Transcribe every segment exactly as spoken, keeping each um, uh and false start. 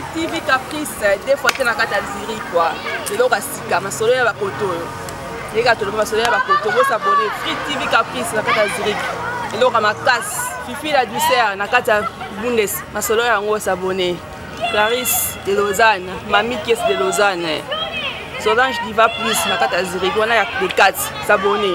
T V Caprice des fois tu na kata Zurich quoi. C'est donc à Sika masolo ya bakoto. Les gars, tout le monde masolo ya bakoto vous s'abonner Free T V Caprice na kata Zurich. Et donc à ma casse Fifi la douceur na kata Bundes masolo ya ngo s'abonner. Clarisse de Lausanne, Mamie Kies de Lausanne. Solange Diva Plus na kata Zurich on a des quatre s'abonner.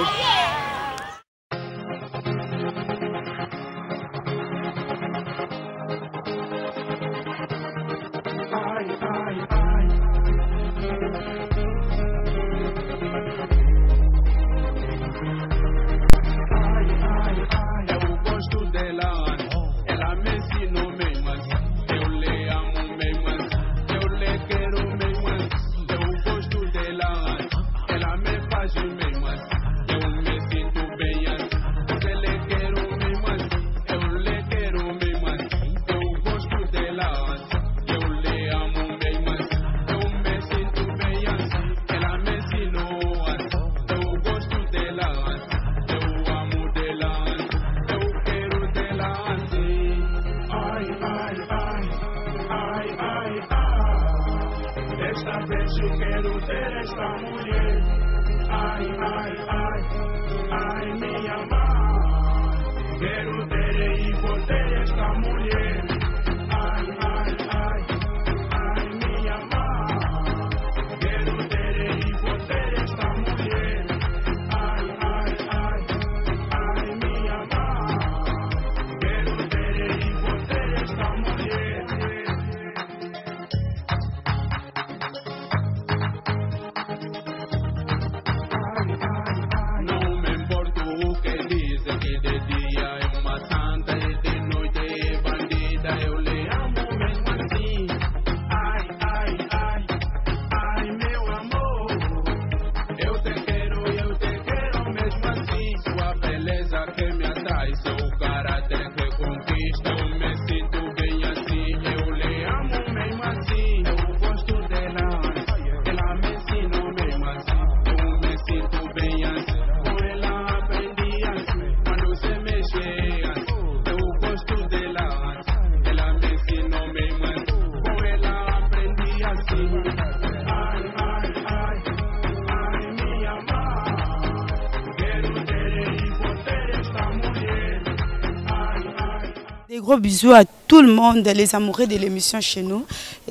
Des gros bisous à tout le monde, les amoureux de l'émission chez nous.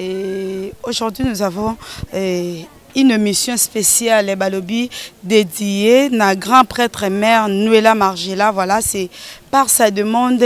Et aujourd'hui, nous avons euh, une émission spéciale, les Balobi, dédiée à la grand prêtre mère Nuela Margela. Voilà, c'est par sa demande,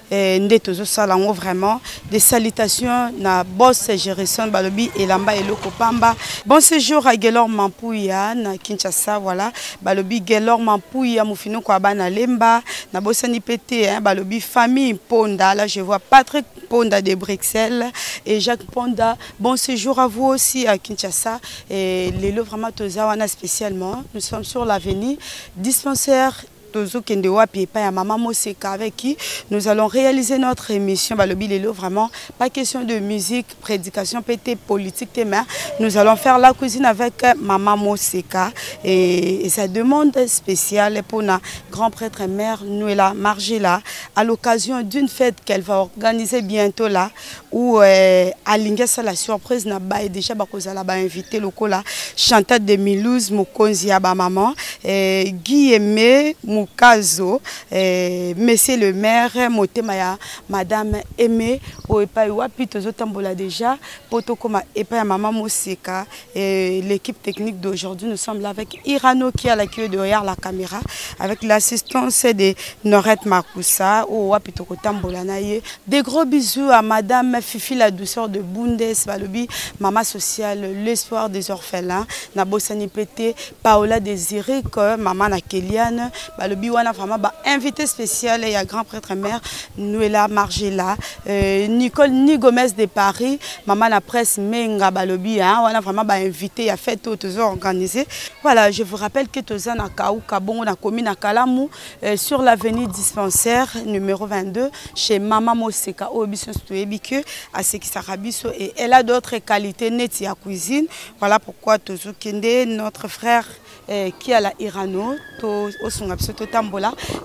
euh, vraiment des salutations à boss Gerson Balobi et Lamba et Lokopamba. Bon séjour à Gelor Mampouya, na Kinshasa, voilà. Balobi Gelor Mampouya, Moufino Kwabana Lemba, na Bossani Pété, hein, Balobi famille Ponda. Là, je vois Patrick Ponda de Bruxelles et Jacques Ponda. Bon séjour à vous aussi à Kinshasa. Et les lots vraiment Tozawana spécialement. Nous sommes sur l'avenue dispensaire Tozo Kendewa Piepa et Maman Moseka avec qui nous allons réaliser notre émission Balobi Lelo. Vraiment pas question de musique, prédication, pété politique, mais nous allons faire la cuisine avec Maman Moseka et, et sa demande spéciale pour la grand prêtre mère Nuela Margela à l'occasion d'une fête qu'elle va organiser bientôt là où euh, à Lingesa la surprise n'a pas déjà bakozala ba invité lokola chanteur de Milouz Mukonzi ya ba maman Guy Aimé Mukazo, eh, monsieur le maire, Motemaya, madame Aimé, Oepa Wapi, Tozotambola déjà, Potokoma Epa Maman Moseka, l'équipe technique d'aujourd'hui. Nous sommes là avec Irano qui a l'accueil derrière la caméra, avec l'assistance de Norette Makoussa, Wapi Tokotambola Naye. Des gros bisous à madame Fifi, la douceur de Bundes, Balobi, maman sociale, l'espoir des orphelins, Nabosani Pété, Paola Désiré, maman Nakeliane, Balobi wana vraiment ba invité spécial et à grand prêtre mère Nuela Margela, euh, Nicole Ni Gomez de Paris, maman la presse Menga Balobi, hein, wana vraiment ba invité à fête tout organisé. Voilà, je vous rappelle que Toza na Kaou Kabongo na commune à Kalamou euh, sur l'avenue dispensaire numéro vingt-deux chez Maman Moseka Obison Stuebike à Sekisarabiso et elle a d'autres qualités nettes à cuisine. Voilà pourquoi Tozo Kende, notre frère Euh, qui a la Irano, to Osungapso Tambola,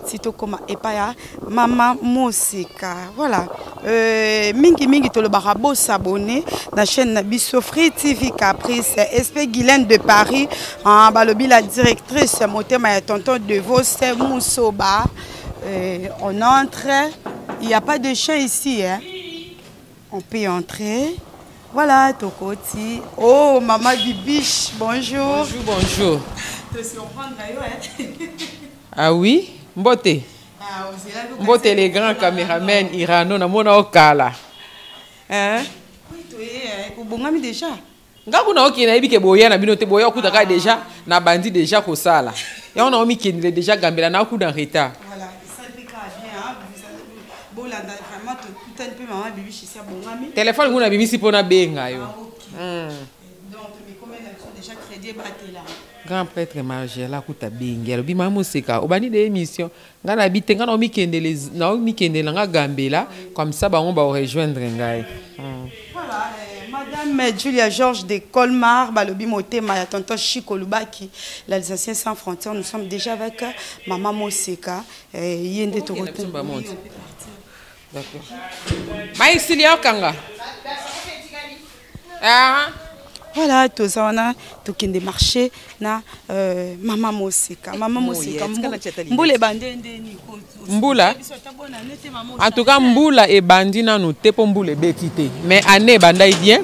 sito koma epaya Mama Moseka. Voilà. Euh, mingi mingi to le barabo s'abonner la chaîne Nabiso Free T V Caprice. Espé Guylaine de Paris, en balobi la directrice motema ya tonton de Vos Moussoba. Euh, on entre, il n'y a pas de chien ici, hein. On peut entrer. Voilà, Tokoti. Oh, Maman Bibiche, bonjour. Bonjour, bonjour. Te surprendre, hein? Ah oui? Mbote. Ah, Mbote les grands caméramens irano na mona okala. Hein? Oui, tu es au Bongami déjà. Ngaku na okina ebike boya na binote boya okutaka déjà na bandi déjà ko sala. Ya on a omi kenile déjà gambela na oku dans retard. Voilà, ça fait bien hein. Bon là vraiment tout un peu Maman Bibiche ici à Bongami. Téléphone nguna bimisi pona benga yo. Hmm. Donc mais combien d'actions déjà crédit batté là? Grand prêtre Margela kuta bengi alobi Mama Moseka obani de émission ngana bite ngana omi kendele na omi kendela nga gambela comme ça ba on va rejoindre ngai. Voilà, euh, Madame Julia Georges de Colmar, Balobi Motema, tonton Chico Lubaki, l'Alsacien sans frontières. Nous sommes déjà avec Maman Moseka. Yende Toroto. D'accord. Maïsilia Kanga. Ah. Voilà, tout ça, on a tout qui est marché, na Maman Moseka. Maman Moseka. Mboule bandende ni. Mboula. En tout cas, Mboula et bandina nous te pour Mboule bekite. Mais année bandai bien.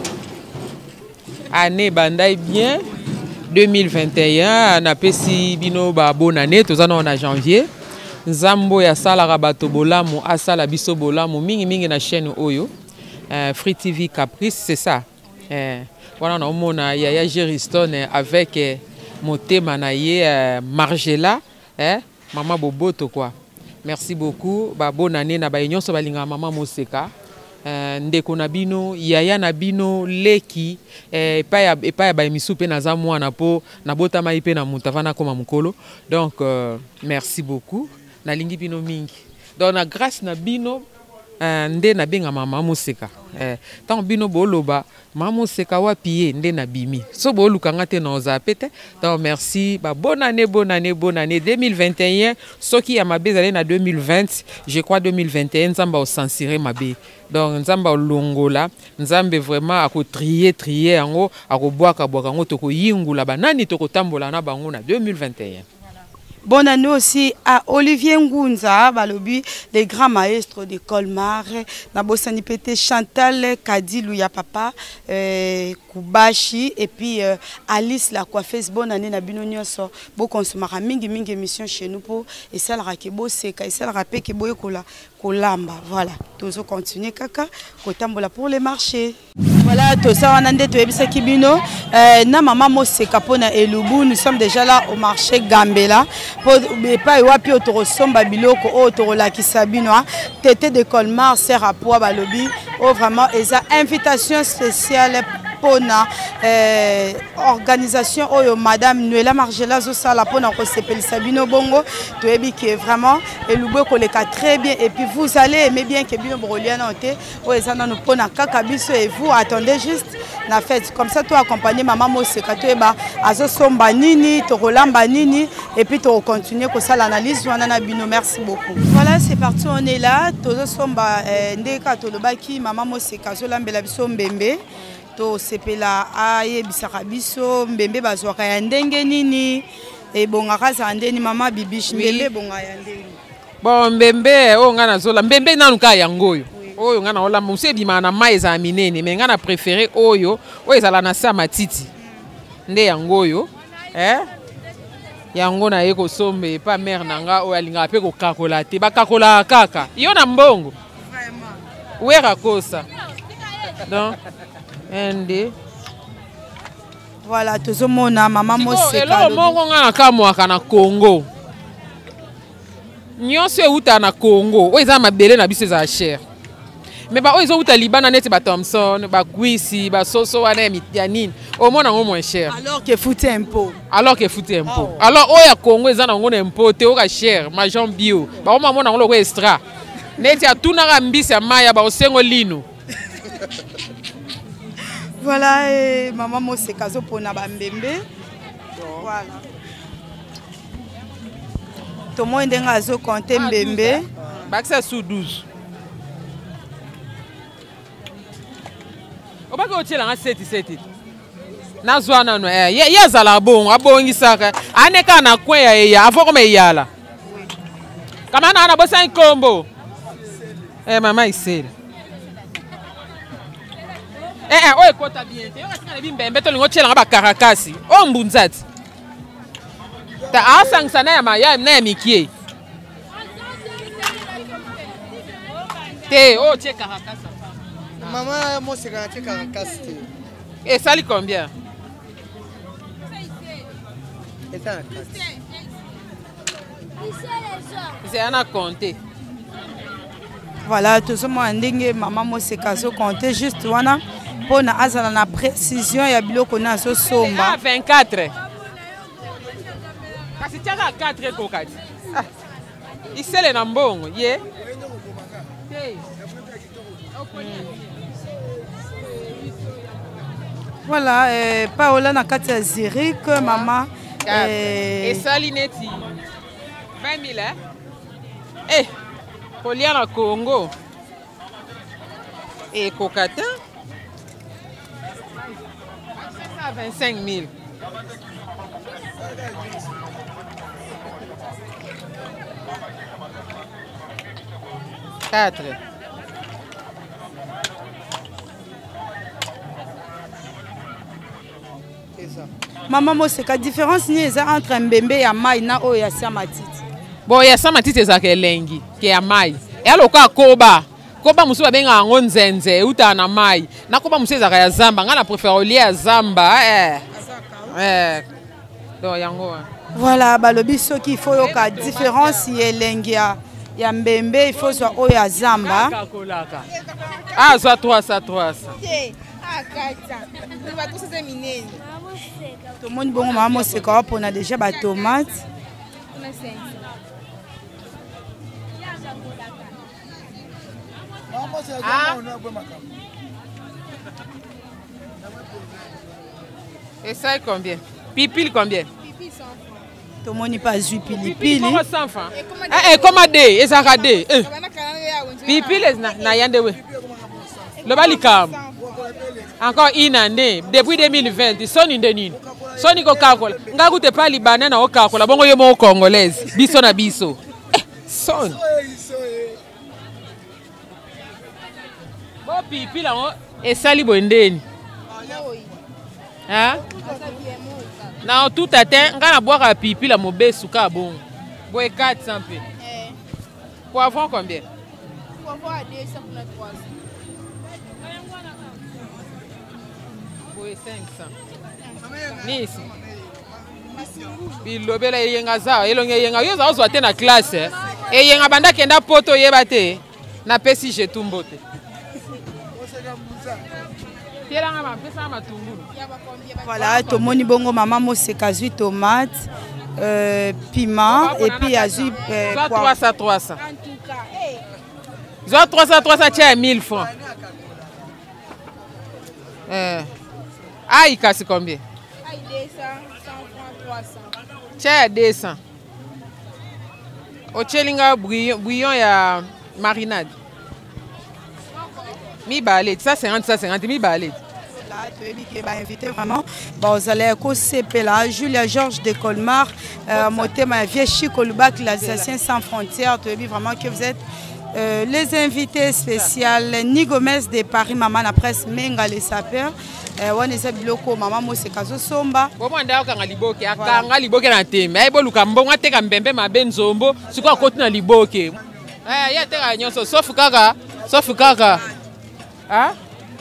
Année bandai bien. deux mille vingt et un, on a pesi bino ba bonne année. Tout ça on a janvier. Nzambo ya sala rabato bolamu asala biso bolamu mingi mingi na chaîne oyo. Euh, Free T V Caprice, c'est ça. Euh, voilà, on a Yaya Gériston avec euh, Motema naye euh, Margela, eh, Maman Boboto quoi. Merci beaucoup. Ba bonne année na ba nyonso balinga Maman Moseka. Euh, ndeko na bino, Yaya na bino leki eh pa ya pa ya ba emisu pe na za mwana po na bota mai pe na mutavana koma mukolo. Donc euh, merci beaucoup. Na lingi bino mingi. Donc na grâce na bino nde na benga Mama Moseka. Eh, tant bino boloba Mama Moseka wapiye nde na bimi. So boluka ngate na oza pete. Donc merci. Ba bonne année, bonne année, bonne année deux mille vingt et un. Ce qui a ma bezale na deux mille vingt, je crois deux mille vingt et un nzamba o censurer ma be. Donc nzamba o longola, nzambe vraiment ako trier trier yango, ako boaka boaka ngo toko yingula banani toko tambola na bango na deux mille vingt et un. Bonne année aussi à Olivier Ngunza, Balobi, les grands maîtres de Colmar, Nabosani Pété, Chantal, Kadilou, ya papa, euh, Kubashi, et puis euh, Alice, la coiffeuse. Bonne année, Nabino Nyoso, beau consommateur, mingi mingi émission chez nous pour, et ça le rakebo seka, et ça le rapé que boye kola, kolamba. Voilà, tous au continuer kaka, kotambola pour les marchés. Voilà, tout ça, on a des tuebisa kibino, na Maman Moseka pona elubu, nous sommes déjà là au marché Gambela. Pour pas y wapi autour somba biloko autour la kisabinoa tété de Colmar sert à poids balobi oh vraiment et ça invitation spéciale pour na euh, organisation oh Madame Nuela Margela zo sala pour na ko sepeli sabino bongo to ebi qui vraiment et lubo ko le ka très bien et puis vous allez aimer bien que bino broliana oté oh ça na no pona kaka biso et vous attendez juste na fête comme ça toi accompagner Maman Moseka to eba azo somba nini to rolamba nini et puis to continuer comme ça l'analyse on a bino merci beaucoup. Voilà c'est parti on est là to somba ndeka to lobaki Maman Moseka zo lambela biso mbembe to sepela aye bisaka biso mbembe bazwaka ya ndenge nini e bongaka za ndeni Mama Bibiche mbembe bonga ya ndeni bon mbembe o ngana zola mbembe nanu ka yangoyo oyo ngana ola muse bima na mai za minene mais ngana préféré oyo oyo ezala na sa matiti nde yangoyo eh yango na yeko sombe pa mère nanga oyo alinga pe ko kakola te ba kakola kaka yo na mbongo vraiment wera kosa donc ende voilà tozomona Maman Moseka elo mongo ngana kamwaka na Congo nyonso euta na Congo oyo eza mabele na biso za cher mais ba oyo ezouta Libana neti ba Thompson ba Gwisi ba soso wana ya nini au moins nango moins cher alors que foute un pot alors que foute un pot alors oyo ya Congo eza nango na impôt te oka cher majon bio ba o mama nango loko extra neti atuna ka mbisi ya maya ba osengo lino. Voilà et Maman Moseka zo pona ba mbembe voilà Tomo ndenge azo compter mbembe. Bakisa sous douze. Obaka otela nga sept sept. Na zwana no eh ya zala bon abongisaka aneka na kweya ya avoko me yala. Kama na na bosa nkombo. Eh mama isela. Eh eh oye kota bien. Yo katika bimbembe to lingo tshela nga ba karakasi. O mbunzati. Ta asangisa na ya maya na ya mikie. Te o tsheka karakasa. Maman moi c'est quand tu karakasi. Et ça lui combien? Et ça c'est un à compter. Voilà, tout ce monde ndenge maman mo se kaso compter juste wana pour na azala na précision ya biloko na so somba. vingt-quatre. Kasi tiaka quatre kokati. Ah. Isele na mbongo, ye. Hey. Voilà, euh, Paola na kati ya Zurich, maman. Euh... Et ça lineti. vingt mille, hein? Eh, Kolia na Congo. Et Kokata. vingt-cinq mille. quatre. Maman Moseka, différence ni eza entre mbembe ya mai na oyo ya sia matiti. Bon ya sia matiti eza ke lengi ke ya mai. E aloka koba. Koba musu babenga ngo nzenze uta na mai. Na koba musu eza ya zamba, nga na préfère olie ya zamba eh. Eh. Do yango. Voilà, balobi soki il faut yoka différence ye lengi ya ya mbembe il faut soit oyo ya zamba. Ah, soit trois ça trois ça. Tout le monde bon maman Moseka on a déjà ba tomate. Ah. Et ça est combien? Pipil combien? Tout le monde pas vu pili pili. cent francs. Eh comment deux? Et ça deux. Pipil na na yande we. Le balikam. Encore une année depuis deux mille vingt soni ndenini. Soni ko kakola. Ngaku te pa libanais na o kakola bongo yo mo congolaise. Biso na biso. Eh son. Bo pipil la et sali bondeni. Hein? Non, tout atteint. Quand on boit à pipi, la mauvaise souka bon. Bois quatre cents peu. Poivron combien? Poivron à deux cents pour trois cents. Bois cinq cents. Nice. Bilobela yenga za, elonge yenga yo za ozo na classe. Et yenga banda kenda poto yebate. Na pesi je tumbote. Voilà, tout le monde bongo maman Moseka zui tomate, euh, piment et puis azui euh, trois cents trois cents. Soit trois cents trois cents tiens mille francs. Euh. Ah, il casse combien? Ah, deux cents, cent francs, trois cents. Tiens deux cents. Au chelinga bouillon bouillon ya marinade. Mi balade, ça cinquante, ça cinquante, mi balade. Là, tu es dit que va inviter vraiment. Bon, vous allez écouter là, Julia Georges de Colmar, euh, monter ma vieille Chico Lubac, l'Alsacien sans frontières. Tu es dit vraiment que vous êtes euh, les invités spéciaux. Ni Gomez de Paris, maman la presse, Menga les sapeurs. On est bloqué, maman Moseka Somba. Comment on a un liboke, un liboke na thème. Eh, bon, Lucambo, on a été un bébé, ma benzombo, c'est quoi côté na liboke. Eh, il y a des réunions, sauf Kaka, sauf Kaka. Hein?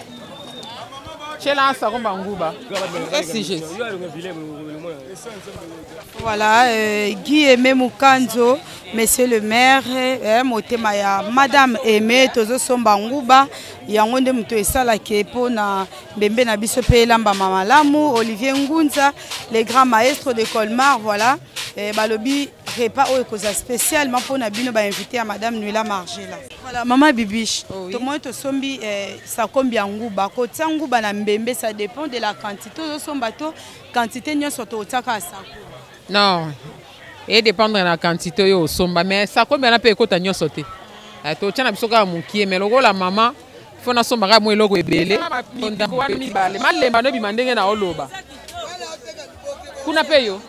Voilà, euh, Guy Aimé Mukanzo, monsieur le maire, euh, Motemaya, madame Aimé, Tozo Somba Nguba, Yangonde Muto Esala Kepo na Bembe na biso pe lamba mamalamu, Olivier Ngunza, les grands maestros de Colmar, voilà. Eh, balobi repas au cause spécialement pour na bino ba invité à madame Nuila Margela. Voilà maman Bibiche. Oh, oui. Tout le monde to sombi eh, ça combien nguba ko tsanguba na mbembe ça dépend de la quantité to somba to quantité nyo soto otaka ça. Non. et dépendre de la quantité yo somba mais ça combien na pe ko tanyo sauté to tchana bisoka mukie mais logo la maman faut na somba ka mo eloko ebele onda ko wani bale malemba no bimandenge na oloba kuna pe yo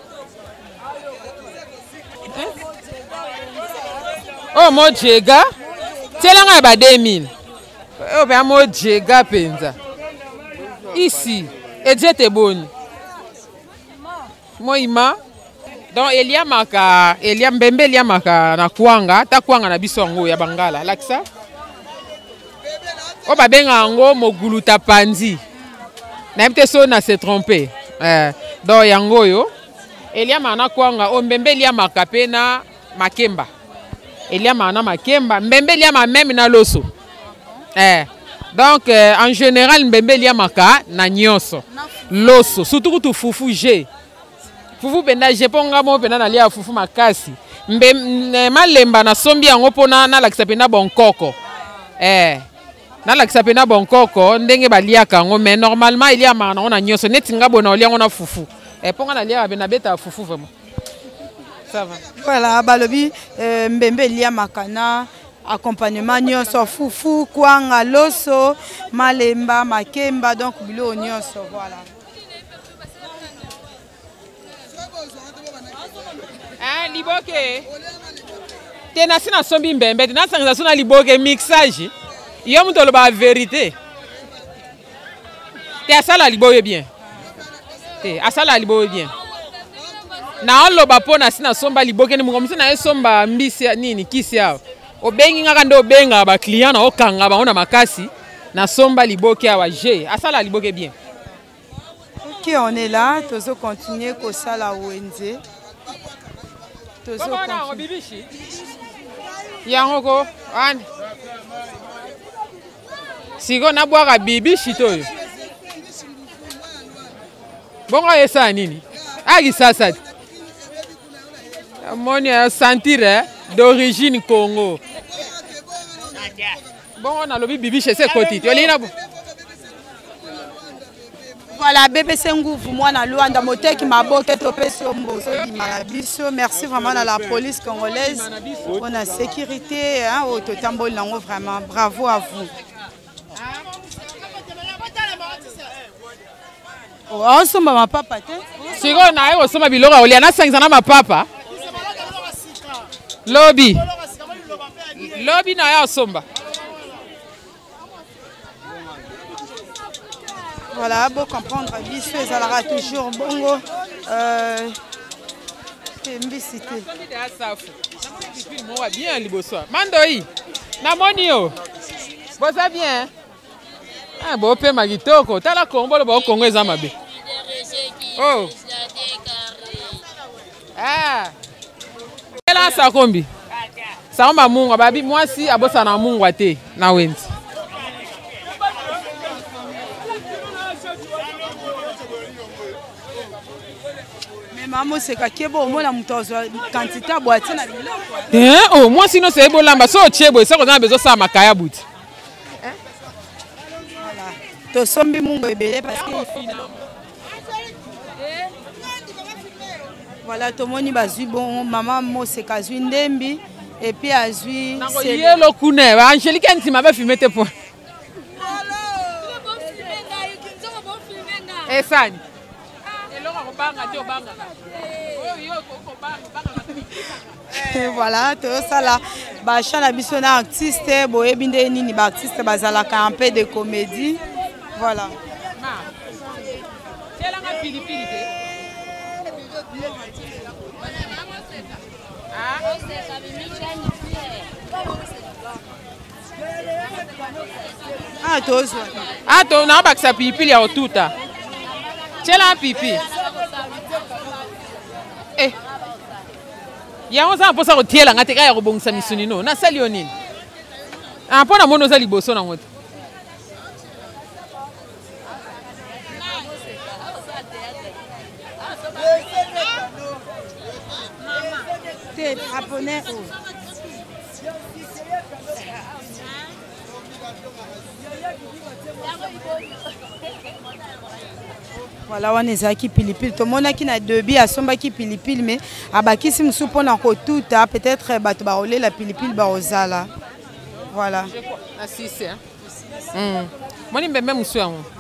oh mo jega telanga ba deux mille oh be mo jega penza ici et j'étais bonne moi ima donc elia maka elia mbembe elia maka na kwanga ta kwanga na biso ngo ya bangala laksa o ba benga ngo moguluta panzi na mte so na se tromper eh donc yango yo elia mana kwanga o mbembe elia maka pe na makemba elia mana makemba mbembe elia ma même na loso eh donc euh, en général mbembe elia maka na nyonso loso surtout tu fufu G fufu benda je ponga mo pena na lia fufu makasi mbe malemba na sombi yango pona na lakisa pena bonkoko eh na lakisa pena bonkoko ndenge baliaka ngo mais normalement il y a mana on a nyonso netinga bona olia ngona fufu eh ponga na lia bena beta fufu vraiment ça va voilà balobi euh, mbembe lia makana accompagnement nyonso fufu kwanga loso malemba makemba donc bilo nyonso voilà. Ah, liboke. Tena sina sombi mbembe, tena sanga sona liboke mixage. Yo mutolo ba vérité. Te asala liboke bien. Te asala liboke bien. Na on lo ba pona sina somba liboke ni mungomsi na somba mbisi nini kisi yao. Obengi ngaka ndo benga ba client na okanga ba ona makasi na somba liboke awa G. Asala liboke bien. Ok, on est là, tozo continuer ko sala wenze. Comment on a bibichi? Yango an. Sigo na boire bibichi to yo. Bongo esa nini? Agi sasa. Moni a sentir d'origine Congo. Bongo na lobi bibichi c'est côté. Tu lina bo. Voilà, B B C Nguvu, moi, na Luanda, Moteki, Maboke, Topé, Mboso, Biso. Merci vraiment à la police congolaise pour la sécurité, hein, au Totambo Lango, vraiment. Bravo à vous. Oh, on sommes ma papa, si on a eu sommes bilora, on y en a cinq ans ma papa. Lobby. Lobby na ya somba. Voilà, pour comprendre, Bissou et Zalara toujours bongo. Euh, Mbisité. Bien, Liboso. Mandoi. Namonio. Bon, ça vient. Ah, bon, pe magitoko. T'as la combo, le bon Congo est amabe. Oh. Ah. Quelle est ça combi? Ça on va munga. Babi, moi si, abosa na munga te. Na went. Maman c'est que bon moi la mutozo quantité boîtier na biloko. Hein oh moi sinon c'est bolamba so chebo ça qu'on a besoin ça makaya bout. Hein? Voilà. To sombi mungo ebele parce que voilà to moni bazui bon maman mo c'est kazui ndembi et puis azui c'est yelo kune ba Angelique ntima ba fumer te point. Eh sani. Et voilà, tout ça là, bah chana bisona artiste, boye binde nini ba artiste bazala ka un peu de comédie, voilà. Ah tous. Ah toi na ba sa pipi ya otuta. Chela pipi. Eh. Ya on sa posa ko tiela ngate ka ya go bongisa misuni no. Na sali onini. Ah pona mono za liboso na ngoto. Te japonais. Voilà, on est qui pilipili. Tout le monde qui a deux billes à son qui pilipili, mais à baki si nous soupons encore tout, peut-être bateau baolé la pilipili baozala. Voilà. Ah si c'est. Hum. Moi ni même monsieur.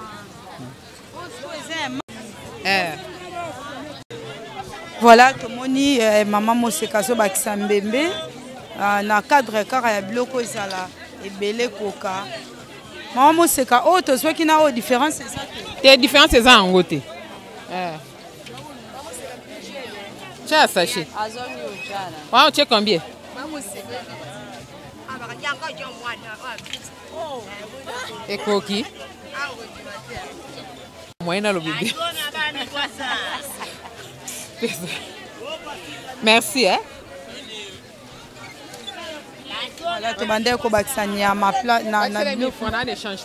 Eh. Voilà, tout le monde maman Mosekaso bakisa mbembe na cadre car ya biloko ezala ebele koka. Maman Moseka oh to soit qui na différence c'est ça. La différence c'est ça en côté. Eh. Tu as sachet. Ouais, tu sais combien? Et coquille. Moyen à l'obédi. Merci hein. Voilà, tu bandes ko baksanya ma plat na na biloko on a échange.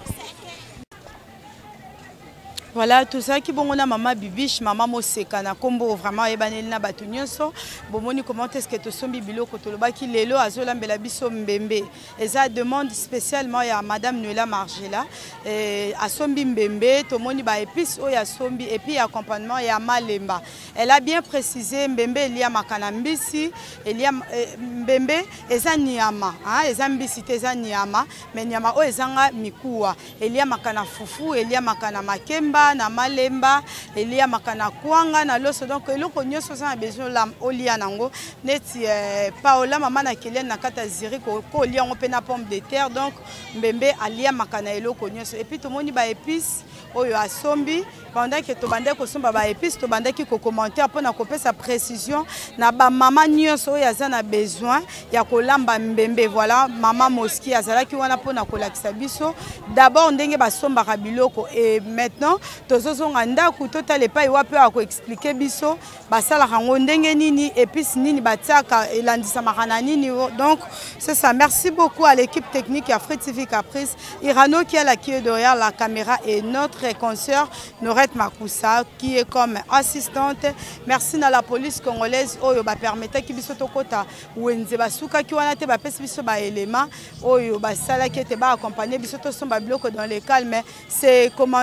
Voilà, tout ça qui bon on a maman Bibiche, maman Moseka na kombo vraiment ebaneli na batu nyonso. Bomoni comment est-ce que to sombi biloko to loba ki lelo azola mbela biso mbembe. Et ça demande spécialement à madame Noëlla Margela et à sombi mbembe to moni ba épice o ya sombi et puis accompagnement ya malemba. Elle a bien précisé mbembe il y a makana mbisi, il y a mbembe eza nyama, hein, eza mbisi eza nyama, mais nyama o ezanga mikuwa. Il y a makana fufu, il y a makana makemba na malemba elia makana kwanga na loso donc eloko nyonso ça a besoin la olia nango neti paola mama na kelen na kata ziri ko olia on pe na pomme de terre donc mbembe alia makana eloko nyonso et puis to moni ba épice oyo asombi pendant que to bande ko somba ba épice to bande ki ko commenter pour na koper sa précision na ba mama nyonso oyo aza na besoin ya kolamba mbembe voilà mama Moski azala ki wana pour na kolakisa biso d'abord ndenge ba somba ka biloko et maintenant tozozonga ndako totale pa iwa pe ako expliquer biso basala rango ndenge nini épice nini batiaka elandisa makana nini donc c'est ça. Merci beaucoup à l'équipe technique ya Free T V Caprice Irano qui est là qui est derrière la caméra et notre consoeur Norette Makusa qui est comme assistante. Merci à la police congolaise oyo ba permettre ki biso tokota wenze basuka ki wana te ba pesi biso ba élément oyo basala ki te ba accompagner biso to somba bloc dans les calmes c'est comment.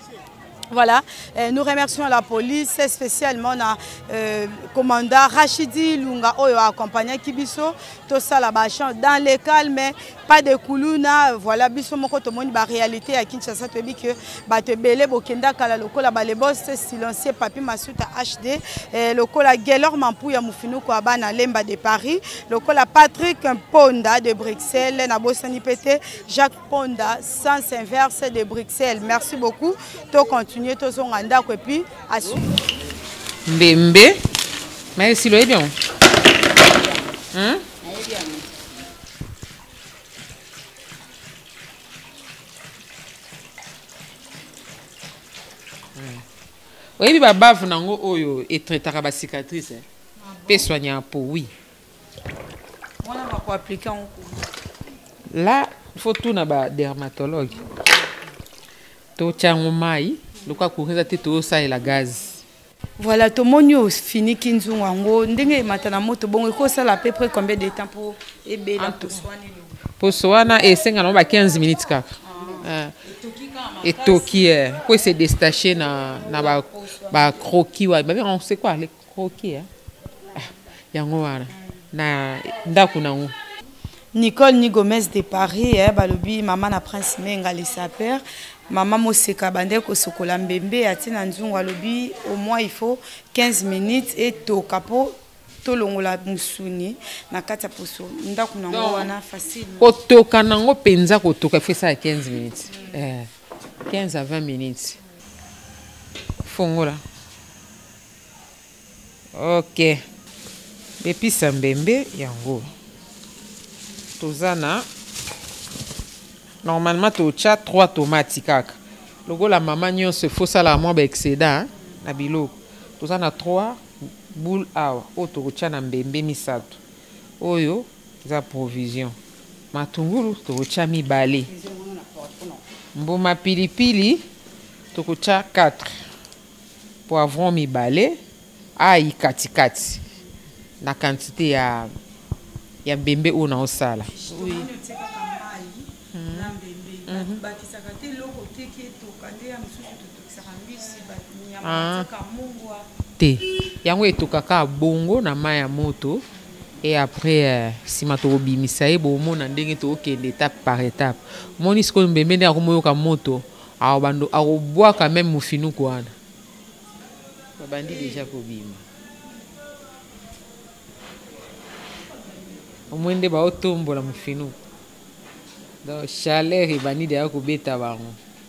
Voilà, euh, nous remercions la police, spécialement le euh, commandant Rachidi Lunga Oyo accompagné Kibiso, tout ça là-bas dans les calmes, pas de kuluna, voilà, biso moko to moni ba réalité à Kinshasa to bi que ba te belé bokenda kala lokola ba les boss silencieux papi masuta H D, lokola Gelor Mampu ya mufinu ko abana Lemba de Paris, lokola Patrick Ponda de Bruxelles, na bosani pété Jacques Ponda sans inverse de Bruxelles. Merci beaucoup. To continue to zonganda ko puis asu mbembe mais si le bien hein oui ba bave nango oyo et traitera ba cicatrice pe soigner pour oui on va quoi appliquer en là il faut tout na ba dermatologue to chango mai le quoi courir à tête ça et la gaz. Voilà, tout le monde fini kinzu wango ndenge matana moto bon ko ça à peu près combien de temps pour ébé la pour soigner pour soigner et cinq à quinze minutes kaka. Et toki quoi c'est détaché na na ba ba croquis wa ba on sait quoi les croquis hein. Yango wana na ndako nango. Nicole Ni Gomez de Paris eh balobi maman na prince menga les sapeurs. Maman Moseka bande ko sokola mbembe atina nzungu alobi au moins il faut quinze minutes et to kapo to longola musuni na kata poso ndako nango wana facile ko to kanango penza ko to ka fait ça à quinze minutes eh quinze à vingt minutes fongola OK épice mbembe yango tozana normalement tu as trois tomates kaka. Logo la maman nyon se faut ça la moi ba excédent na bilo. Tu as trois boules awa o to cha na mbembe misato. Oyo za provision. Matungulu to cha mi balé. Mboma pilipili to cha quatre. Poivron mi balé. Aïe kati kati. Na quantité ya ya mbembe o na osala. Oui. Mm. bakisaka te eloko te ki etoka nde ya mosusu totokisaka mbisi nyama bataka mungwa te yango etokaka bongo na mai ya moto. Et après, si ma tour bimisa e bo mona ndenge to okende étape par étape. Moni siko mbembe ne akomoyo ka moto, a bando a boire quand même mufinu kwana. Ba bandi déjà ko bima. Au mwende ba otombo la mufinu. Donc chaleur et bani de ko beta bango.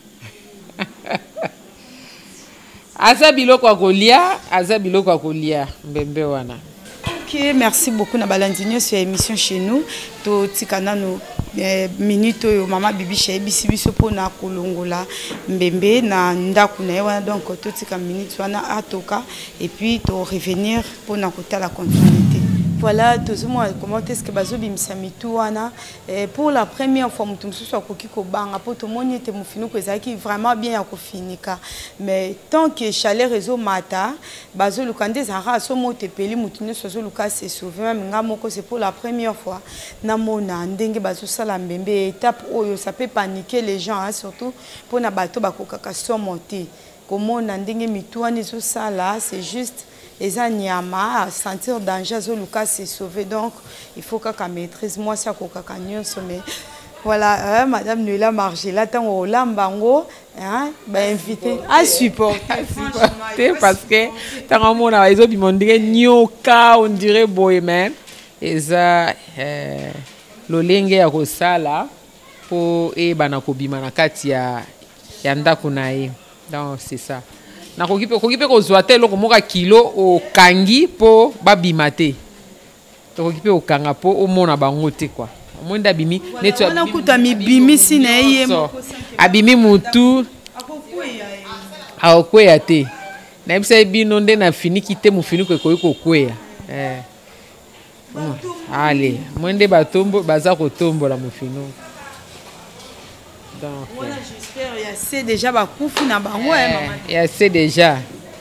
Aza biloko akolia, aza biloko akolia mbembe wana. Ok, merci beaucoup na balandinyo sur l'émission chez nous. To tikana no minute yo mama bibi chez bisi biso pona kolongola mbembe na ndaku na wana donc to tika minute wana atoka et puis to revenir pona kota la continuité. Voilà, tout le monde comment est-ce que bazo bimisa mitouana pour la première fois mutum so akoki ko banga po to moni te mufinu ko ezaki vraiment bien akofinika mais tant que chaleur réseau mata bazo lukande zara so mote peli mutune so luka se sauver même ngamoko c'est pour la première fois na mona ndenge bazo sala mbembe étape oyo ça peut paniquer les gens hein, surtout pour na bato bakokaka so monter comment ndenge mitouani zo sala c'est juste les anyama à sentir danger zo luka se sauver donc il faut que ka maîtrise moi ça ko ka nyonso mais voilà euh, madame Nuela Margela tant au lambango hein ba invité à supporter parce que tant on a ils ont bimondire nyoka on dirait boy man eza euh lolenge ya kosala po e bana ko bima na kati ya ya ndako na ye donc c'est ça. Na kokipe kokipe ko zoate loko moka kilo o kangi po babima te. To kokipe o kanga po o mona bango te kwa. Mwenda bimi netu abimi. Wana kuta mi bimi sine ye abimi mutu. Akokweya e. Akokweya te. Na bisa bino nde na fini kite mu fini ko ko kweya. Eh. Allez, mwende batombo baza ko tombola mu fini. Donc, voilà, j'espère il y a c'est déjà bakufu na bango eh maman. Il y a c'est déjà.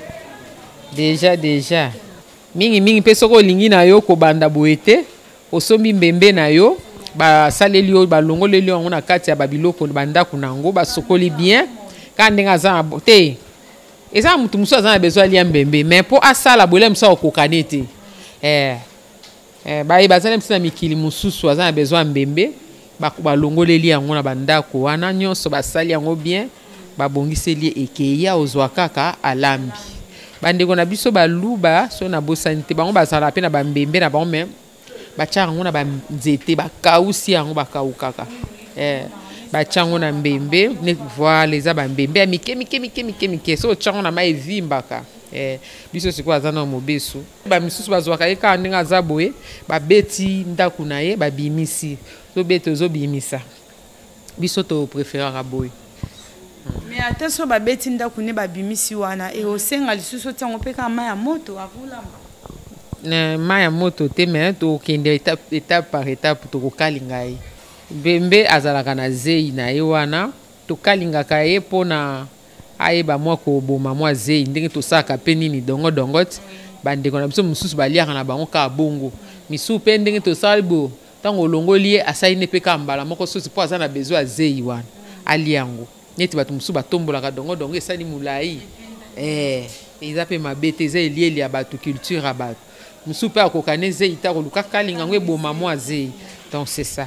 Déjà déjà. Mingi mingi peso ko lingi na yo ko banda boete, osombi mbembe na yo, ba saleli yo ba longoleli yo na kati ya babiloko banda kunango ba sokoli bien. Quand ndenga za te. Eza mutu muso za besoin li mbembe, mais pour asala bolem sa okokanete. Eh. Eh ba ibazana msina mikili mususu za besoin mbembe. Ba longoleli yango na bandako wana nyonso basali yango bien babongiseli ekeya ozwa kaka alambi bandeko na biso baluba so na bosanité bango bazala pe na bambembe na bango même bacha yango na banzete bakausi yango bakaukaka eh bacha yango na mbembe ne voilà eza bambembe ya mike mike mike mike mike so chango na mai vimbaka eh biso siko azana mobesu ba misusu bazwaka eka ndinga za boye babeti ndaku na ye babimisi so beto zo bimisa biso to préférera boye mais attention babeti ndaku ne babimisi wana e osenga lisusu tango peka ma ya moto akulamba na ma ya moto te mais to kende étape étape par étape to kokalinga ye bembe azalaka na zei na ye wana to kalingaka ye pona ayeba mwa ko boma mwa zei ndenge to saka pe nini dongo dongot bandeko na biso mususu baliaka na bango ka bongo misu pe ndenge to salbo tango longoli asai ne pe ka mbala moko so po azana besoin ya zei wana aliango neti batu mususu batombolaka dongo dongo esali mulai eh eza pe mabete eza elieli ya batu culture ya batu mususu pe akokane zei ta koluka kalinga ngwe boma mwa zei donc c'est ça.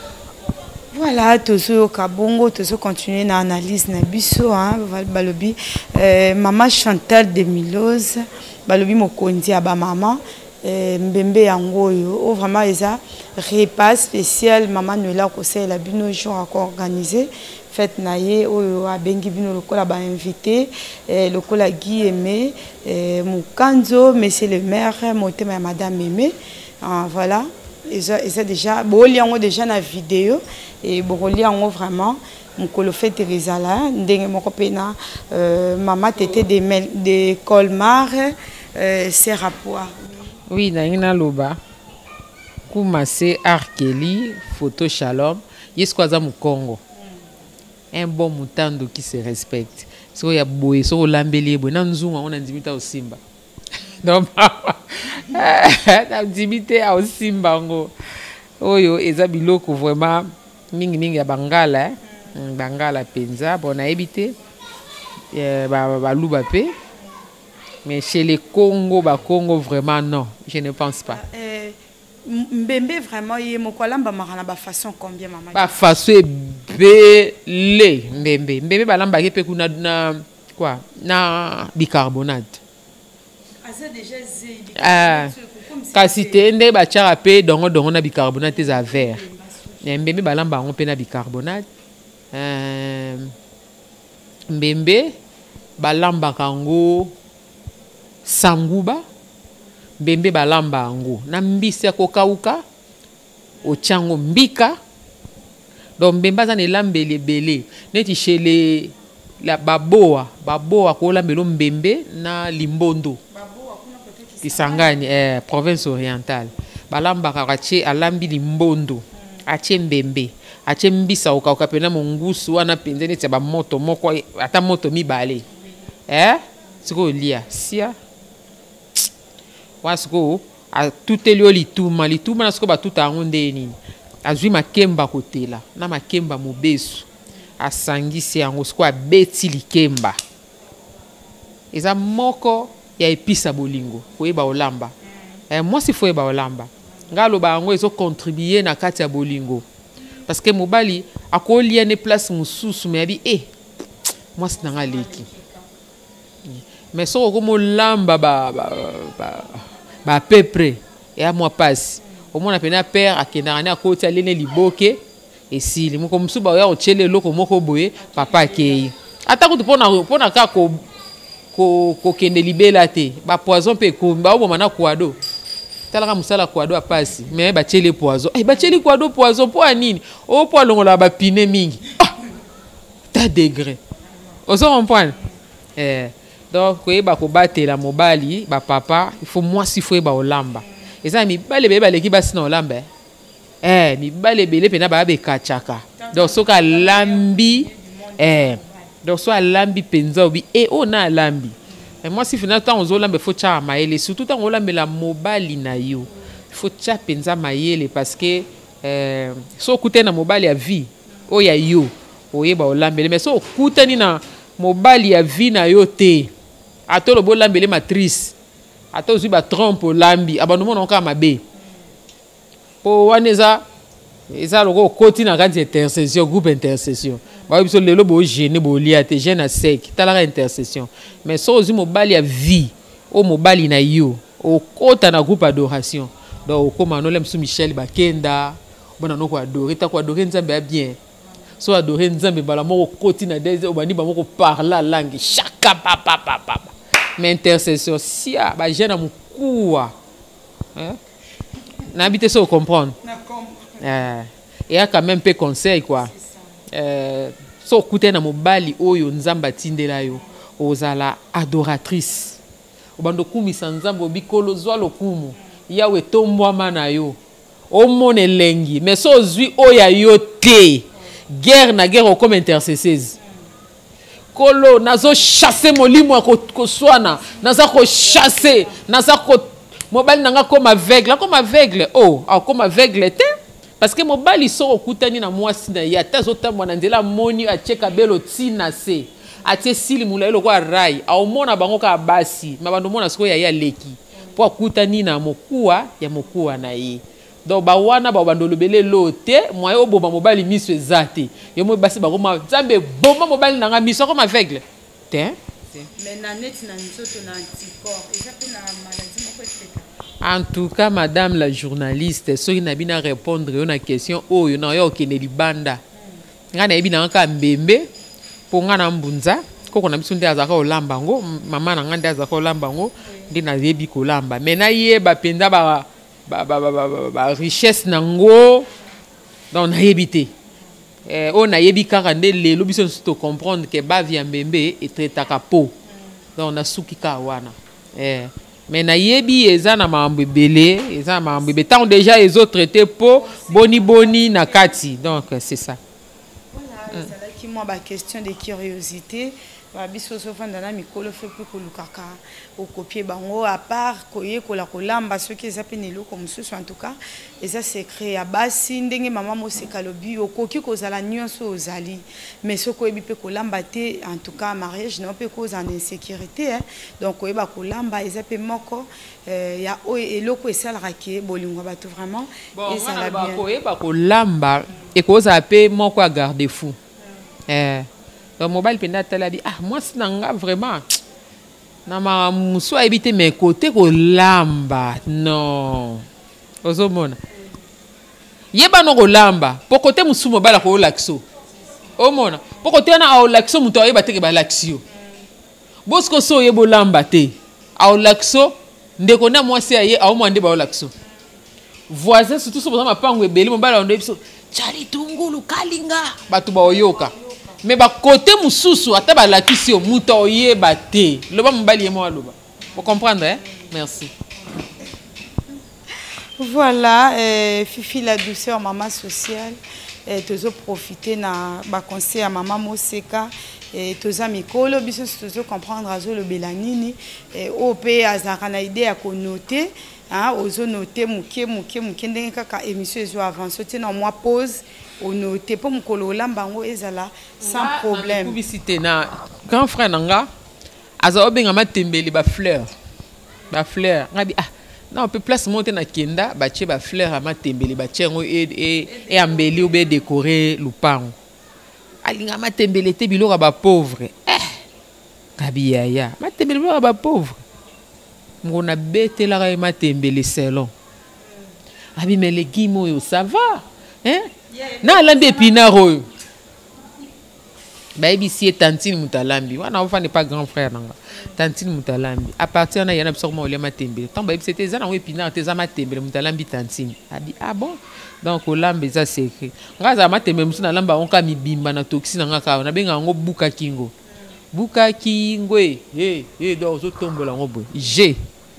Voilà, toujours Kabongo, toujours continuer dans l'analyse na biso hein, balobi euh, maman Chantal de Milose, balobi mokondi aba maman euh, mbembe yango yo, oh, vraiment eza repas spécial maman Nuela Kosei la bino jour encore organisé fête naie oyo abengi bino lokola ba invité euh, lokola Guy Aimé euh, Mukanzo monsieur le maire motema ya madame Aimé ah, voilà. Ils ont déjà bon déjà na vidéo et boroli yango vraiment mukolo fete rezala ndenge moko pena maman tete de de Colmar euh Serapoa. Oui na ina loba kumase Arkeli photo Shalom yeskwaza mu Congo un bon mutando qui se respecte so ya boye so lambeli boye na nzunga ona ndimita osimba non ndimite a osimba ngo oyo eza biloko vraiment mingi mingi ya bangala Bangala penza, bon, on a évité. Balouba pe. Mais chez les Congo, bah Congo vraiment non, je ne pense pas. Euh, Mbembe vraiment il est mokolamba marana ba façon combien maman? Ba façon belé Mbembe. Mbembe balamba ke pe kuna na quoi? Na bicarbonate. Asa déjà zé Ah. Kasi tende ba tchara pe dongo dongo na bicarbonate za vert. Mbembe balamba on pe na bicarbonate. Euh Mbembe balamba kango sanguba Mbembe balamba ango na mbisi ya kokauka ochango mbika donc Mbembe za ne lambele belé neti chez les la baboa baboa ko lambelo Mbembe na limbondo Kisangani eh province orientale balamba karache alambi limbondo ache Mbembe ache mbisa okauka pena mongusu wana penze neti ba moto moko ata moto mibale eh siko lia sia wasiko a tutelio lituma lituma na siko ba tuta ngonde nini azwi makemba kotela na makemba mobesu asangisi yango siko abeti likemba eza moko ya episa bolingo koyeba olamba eh moi si foyeba olamba ngalo ba yango ezo contribuer na kati ya bolingo parce que mobali akolia ne place mususu me abi eh moi sinanga leki mais so ko mo lamba ba ba ba ba peu près et à moi passe au moins apena père akenda na koti alene liboke et si le moko msuba ya ochele loko moko boye papa akei ata ko pona pona ka ko ko ko kende libela te ba poison pe ko ba o mana kwado talaka musala kwado apasi mais ba chele poison eh ba chele kwado poison po anini o po longola ba pine mingi ah ta degré ozo comprendre eh donc koyeba kobatela mobali ba papa il faut moi si faut ba olamba eza mibale beba leki basi na olamba eh mibale bele pena ba be kachaka donc soka lambi eh donc so lambi penza obi e ona lambi et moi si fina temps ozo lambe faut cha maele surtout temps olambe la mobali na yo faut cha penza maele parce que euh so kute na mobali ya vie o ya yo oyeba olambele mais so kutani na mobali ya vie na yo te ato lo bolambele matrice ato zwi ba trompe olambi abano mona nka mabe po waneza eza loko koti na kati intercession groupe intercession ba biso lelo bo gêner bo lia te jeune sec talaka intercession mais so zwi mobali ya vie o mobali na yo o kota na groupe adoration donc okoma no lem su Michel Bakenda bona no ko adorer ta ko adorer nzambe ya bien so adorer nzambe bala moko koti na des obani ba moko parler langue chaka papa papa mais intercession si a ba jeune amukuwa hein na habiter ça comprendre euh et a quand même peu conseil quoi euh so kute na mobali oyo nzamba tindela yo ozala adoratrice obando kumisa nzambo bikolo zwa lokumu yawe tombwa na yo omone lengi mais so zwi oya yo te guerre na guerre comme intercesseuse kolo nazo chasser molimo ko swana naza ko chasser naza ko mobali nanga comme aveugle comme aveugle oh comme aveugle te parce que mobali so okutani na mwasi na ya tazo tamwa na ndela moni acheka belo tina se atie sili mulailo kwa rai au mona bango ka basi mabando mona siko ya ya leki po akutani na mokuwa ya mokuwa na ye donc ba wana ba bandolo belé loté moi o boba mobali miso ezate yo mo basi ba koma nzambe bomba mobali nanga miso comme aveugle te mais na net na nzoto na anticorps eza pe na maladie moko eteka. En tout cas, madame la journaliste, ce qui n'a pas répondre à une question, oh, il y a aucune libanda. Il y a un mbembe pour ngana mbunza. Ko kona bisunde azaka olambango, mama na ngande azaka olambango, ndi na yebi ko lamba. Mais na yeba penda ba ba ba ba ba richesse nango donc na yebité. Eh on na yebi kaka nde lelo biso to comprendre que ba via mbembe et traitaka po. Donc na suki ka wana. Eh mais na yebi eza na mambo belé, eza mambo be tant déjà les autres traités po boni boni na kati. Donc c'est ça. Voilà, mm. Qui moi ba question de curiosité. biso sofanda na mikolo fe pe kolukaka okopie bango à part koye kola kolamba soki eza pe neloko mosusu en tout cas eza secret ya basi ndenge mama moseka lobi okoki kozala nyonso ozali mais soki oyebi pe kolamba te en tout cas mariage na pe koza en insécurité hein? Donc oyeba kolamba eza pe moko euh, ya oyo eloko esalaka ke bolingo bato vraiment ezala bien koyeba kolamba ekoza pe moko a garde fou eh donc mobile penda talabi ah moi c'est nanga vraiment na ma muso a évité mes côtés ko lamba non ozomona yeba no ko lamba po côté musu mobile ko lakso omona po côté na o lakso muto yeba te ke ba laksio bosko so yebo lamba te a o lakso ndeko na moi c'est aye a o mwande ba o lakso voisin surtout so ma pango ebeli mobile ndo biso chali tungulu kalinga batu ba oyoka mais ba côté mususu ata ba lakisi o muta oyeba te loba mbali yemo aloba vous comprendre hein merci voilà euh, Fifi la douceur maman sociale et toujours profiter na ba conseil à maman Moseka et tous amis mikolo biso toujours comprendre azo le belanini et op azara na idée à connoter hein ozo noter muke muke muke ndenge kaka émission ezo avancer te na moi pause on note pour mukolo lambango ezala sans problème publicité na grand frère nanga azo benga matembeli ba fleur ba fleur ngabi ah non on peut place monter na kenda ba tie ba fleur à matembeli ba tiengo et et ambeli ou be décorer lupango alinga matembeli te biloko ba pauvre eh ngabi yaya matembeli biloko ba pauvre ngona betela ka matembeli selon abi mais les guimo yo ça va hein na lambi épinard oyo bayebi si tantine mutalambi wana ofa n'est pas grand frère nanga tantine mutalambi à partir na yana biso mo le matembele tant bayebi c'était ça na épinard te za matembele mutalambi tantine abi ah bon donc olambe ça secret ngaza matembele musu na lamba onka mibimba na toxine nga ka na benga ngo buka kingo buka kingo eh eh donc zo tombola ngo boy g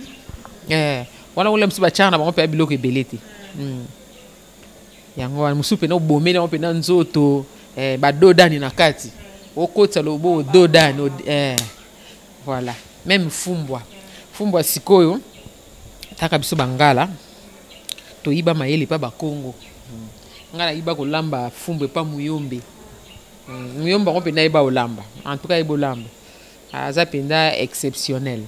eh wana ole msiba chana ba pe biloko ebelete hmm yango wana musupe na bomele na pe na nzoto eh ba dodani na kati okotsa lobo dodani eh voilà même fumbwa fumbwa sikoyo taka biso bangala to iba mayele pa ba Kongo ngala iba ko lamba fumbwe pa muyombe muyomba ko pe na iba olamba en tout cas iba olamba aza penda exceptionnel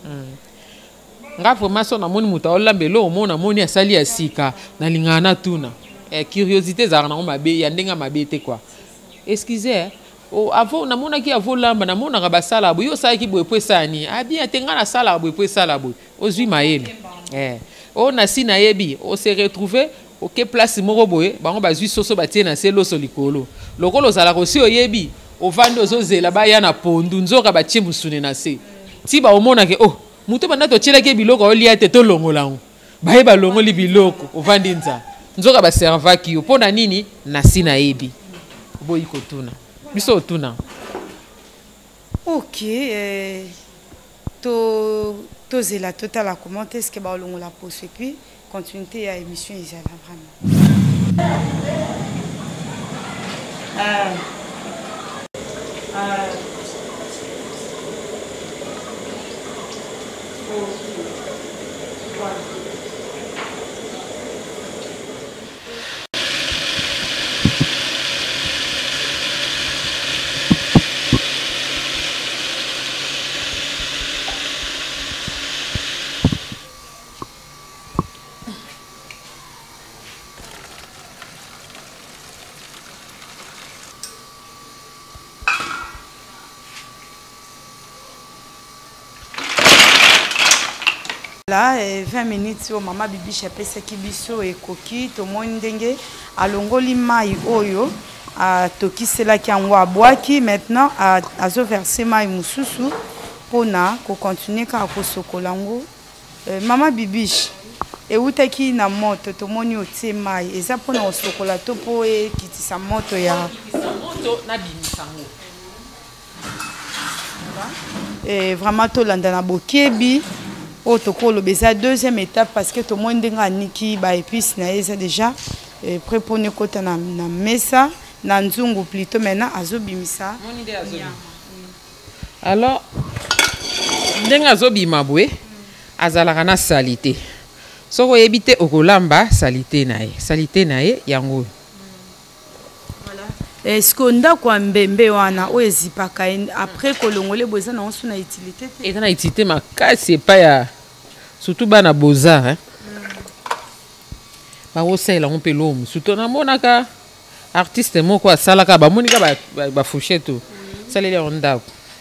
nga formation na moni muta olambe lo mona moni asali ya sika na lingana tuna eh curiosité za na mabe ya ndenga mabe te quoi excusez o avant na mona ki avo lamba na mona ba sala bo yo sa ki bo po sani a bien tenga na sala bo po sala bo ozwi mayele eh o na sina yebi o se retrouver o ke place moko boye bango bazwi soso batie na selo so likolo lokolo zala ko si o yebi o vando zo zela ba ya na pondu nzoka batie musune na se ti ba o mona ke oh muto banda to tshela ke biloko o liate to longolango baye ba longoli biloko o vandi nza nzoka ba serva ki o pona nini na sina yebi boyi ko tuna biso tuna ok euh, to to zela total comment est-ce que ba longola pose et puis continuité à émission izala vraiment euh euh là vingt minutes au mama bibi chapesa kibiso et koki to mondenge alongoli mai oyo a tokisela ki ango abwaki maintenant a azo verser mai mususu pona ko continuer ka ko sokolango mama bibi e utaki na moto to moni otie mai eza pona osokola to po e kitisa moto ya moto na bimisango et vraiment to landa na bokebi au tokolo beza deuxième étape parce que tout le monde nga niki ba épices na eza déjà prêt pour ne kota na na mesa na nzungu plutôt maintenant azobimisa mon idée azobimisa Alors, ndenge azobima boye azalaka na salite. Soko yebite okolamba salite na ye. Salite na ye yango. Est-ce qu'on a quoi mbembe wana o ezipaka après kolongole boza na onsu na utilité? Et na utilité makasi pa ya surtout bana boza hein. Ba osela on pe lomu. Surtout na monaka artiste moko asalaka ba monika ba ba fourchette. Salele onda.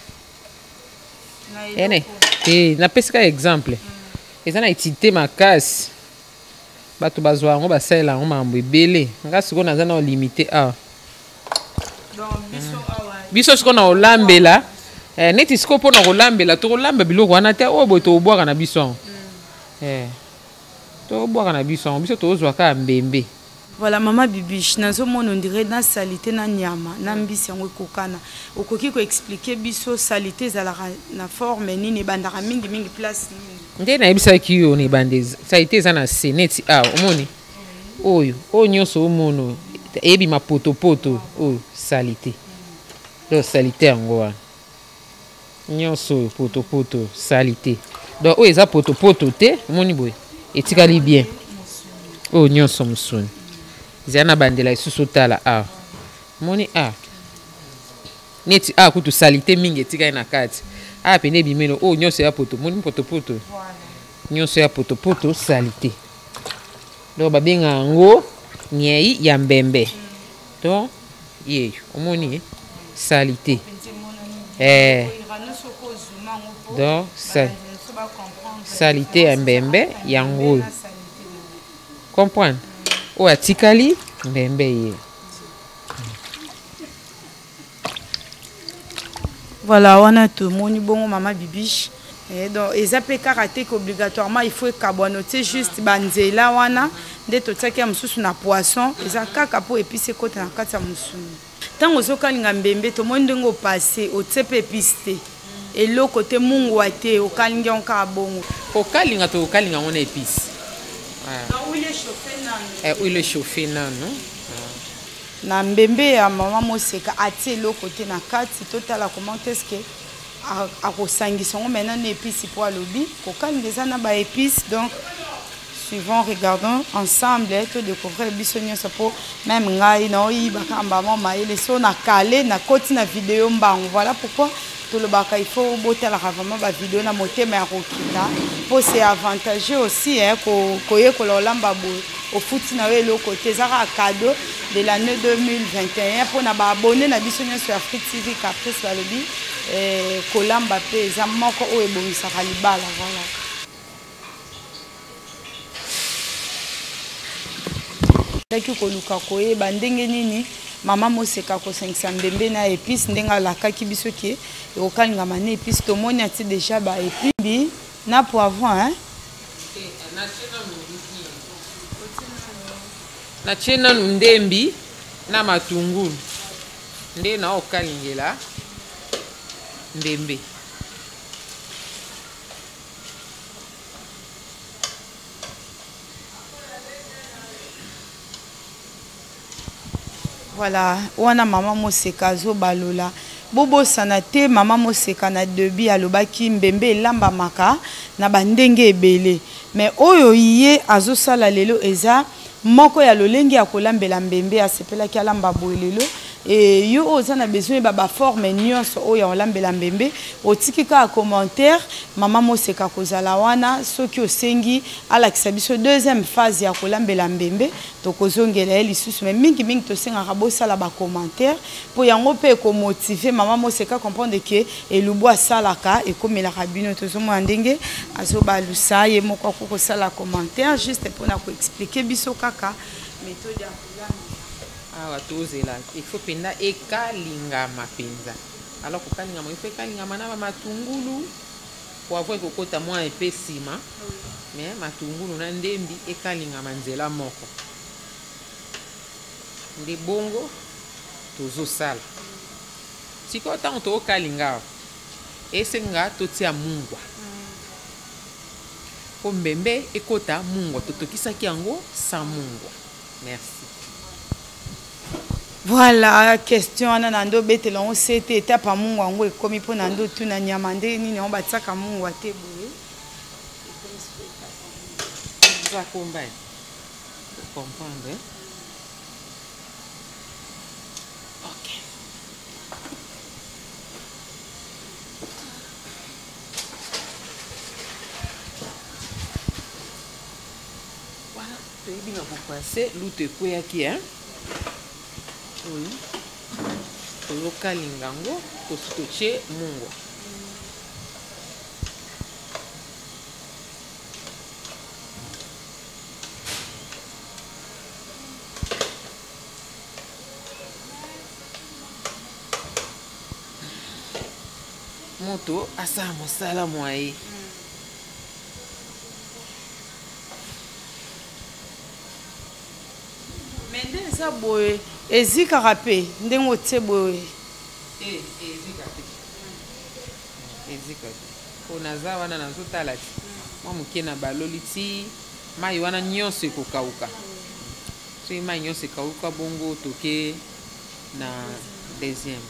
Ene. Eh na pesika exemple. Eza na utilité makasi. Bato bazwa ngo basela ngo mambo ebele. Ngasi ko naza na limité a. Biso siko na olambela eh neti siko po na olambela to olamba biloko wana te o boto obwaka na biso eh to obwaka na biso biso to ozwa ka mbembe. Voilà maman Bibiche nazo mona on dirait na salité na nyama na mbisi yango kokana okoki ko expliquer biso salité za na forme nini bandaka mingi mingi place nini nde na yebisa ki yo ni bandez salité za na seneti a omoni oyo o nyonso omono ebi mapoto poto oyo salité. Donc salité yango wana nyonso poto poto salité. Donc oyo eza poto poto te omoni boye etikali bien oyo nyonso musuni eza na bandela isusu tala a moni a neti a kutu salité mingi etikali na kati a pene bimelo oyo nyonso ya poto moni poto poto nyonso ya poto poto salité. Donc babenga yango nyei ya mbembe. Donc yeyo omoni salité eh donc ça salité ya mbembe yango comprendre o atikali mbembe ye. Voilà wana to moni bongo maman Bibiche. Et donc les A P karaté obligatoirement il faut carbonoter juste banzela wana nde to tsaki mususu na poisson eza kaka po épicer côté na kati ya musuni. Tant aux okalinga mbembe to monde ngo passer au tsepe épice et le côté mungu ate okalinga onka bongo. Okalinga to okalinga on épice. Na huile chauffé nano. Eh huile chauffé nano. Na mbembe ya maman Moseka ate le côté na kati total comment est-ce que à kosangisa ngo maintenant na épice pour alobi kokalinga eza na ba épice donc suivant regardons ensemble et tout découvrir bisonyo sapo même ngai na oyiba kamba mama ile so na kale na koti na vidéo mbango. Voilà pourquoi tout le baka il faut botela vraiment ba vidéo na motema ya kokita pour c'est avantageux aussi hein ko koye ko lamba bo au futi na we le côté zara cadeau de l'année deux mille vingt et un pour na ba abonné na bisonyo sur Afrique T V Caprice balobi eh kolamba pe za moko o ebomisa kalibala. Voilà. Daki koluka koyeba ndenge nini mama Moseka ko cinq mbembe na épice ndenga la kaki biso ki e okalinga mane épice to moni ati déjà ba épice na poivron hein na chena ndembi na matungulu nde na okalingela mbembe. Voilà, wana maman Moseka zo balola bobo sanate maman Moseka na debi alobaki mbembe lamba maka na bandenge ebele mais oyo iye azo sala lelo eza moko ya lolenge ya kolambela mbembe asepelaki alamba boelelo et yo oza na besoin ba ba forme nyonso oyo olambela mbembe otikika commentaire maman Moseka kozala wana soki osengi alakisa biso deuxième phase ya kolambela mbembe to kozongela eli susu mais mingi mingi to senga kabosa la ba commentaire pour yango pe ko motiver maman Moseka comprendre que elubu asalaka e komela kabino to zomo ndenge azoba lusa ye moko ko sala commentaire juste pour na ko expliquer biso kaka méthode ya ah watozela il faut penda ekalingama penza alors kokalingama il faut ekalingama na matungulu poivron kokota mwa epesima mais matungulu na ndembi ekalingama nzela moko nde bongo tozosala siko tango tokalinga esenga totia mungwa po mbembe ekota mungwa totokisaki yango sa mungwa. Merci. Voilà, question ana nando bete la on c'était étape à mungu wangu e komi po nando tu na nyamande nini on batsaka mungu wa te boye. Ça combien? Comprendre. OK. Voilà, tu es bien pour passer l'outil pour y qui hein. Oui. Toloka lingango, tostoche mungo. Moto asa mosala moye. Mende ça boye. Ezika rapé, ndengo tse boye. Eh, ezika te. Ezika te. Onaza wana nazotala ti. Mwa muke na baloli ti mai wana nyonso ekokauka. So mai nyonso ekauka bongo toke na deuxième.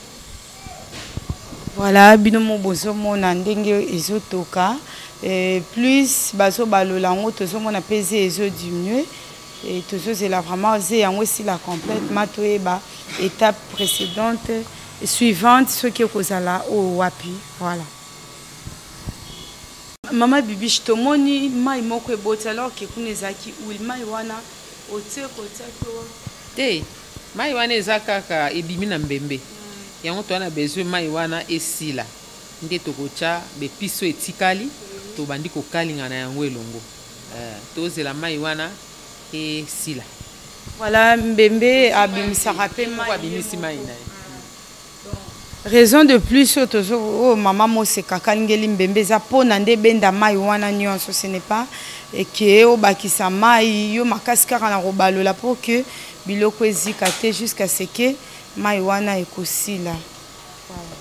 Voilà, binomo bozo mona ndenge ezotoka. Et plus bazo balola ngo tozo mona pesé ezo diminuer. Et tout ça, c'est la vraiment, c'est aussi la complète, matoeba, étape précédente, suivante, ce qui est causé là, au wapi, voilà. Maman Bibi, je te moni, mai moko eboti alors que kuna zaki ou mai wana, ote kota to. Te, mai wana ezakaka ebimi na mbembe. Yango to wana besoin mai wana esila. Nde tokocha be piso etikali, to bandi ko kalinga na yango elongo. Euh, to zela mai wana et sila. Voilà, mbembe abimisa rapé mai. Abimisi mai na. Raison de plus tozo oh maman mo se kakangeli mbembe za pona nde benda mai wana nyonso ce n'est pas et que o bakisa mai yo makaskara na robalola pour que biloko ezika te jusqu'à ce que mai wana ekosila. Voilà.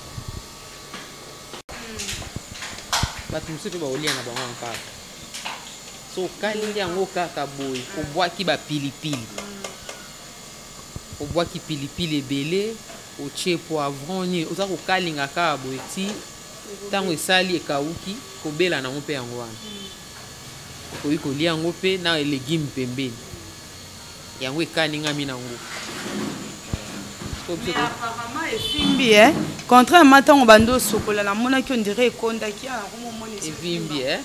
Batumsu to ba olia na bango encore. So kalingi yango kaka boy obwaki ba pilipili obwaki pilipili ebele otie poivron ni oza ko kalinga kaka boy ti tango esali ekauki kobela na mpe yango wana koyi kolia yango pe na légume pembeni yango ekaninga mi nango. Mais apparemment efimbi eh contrairement tango bando sokola na mona ki on dirait ekondaki na komo mona efimbi eh.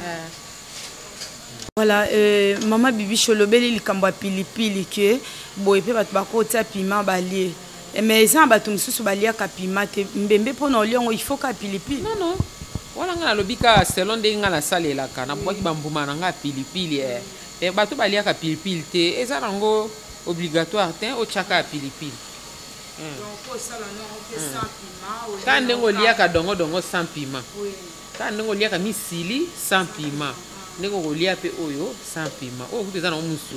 Voilà, euh, maman Bibi Cholobeli likambo pilipili ke boye pe bat bakota piment balie. Mais ça batum susu balia ka piment te mbembe pona oliongo il faut ka pilipili. Non non. Wala nga lobika selon de nga la sale la kana boki bambuma na nga pilipili eh. E bato balia ka pilipili te eza nango obligatoire te o chaka pilipili. Donc pour ça là non on fait sans piment. Quand ndengo lia ka dongo dongo sans piment. Oui. Quand ndengo lia ka misili sans piment. Ndengo kolia pe oyo sans piment. Oh kuteza na musu.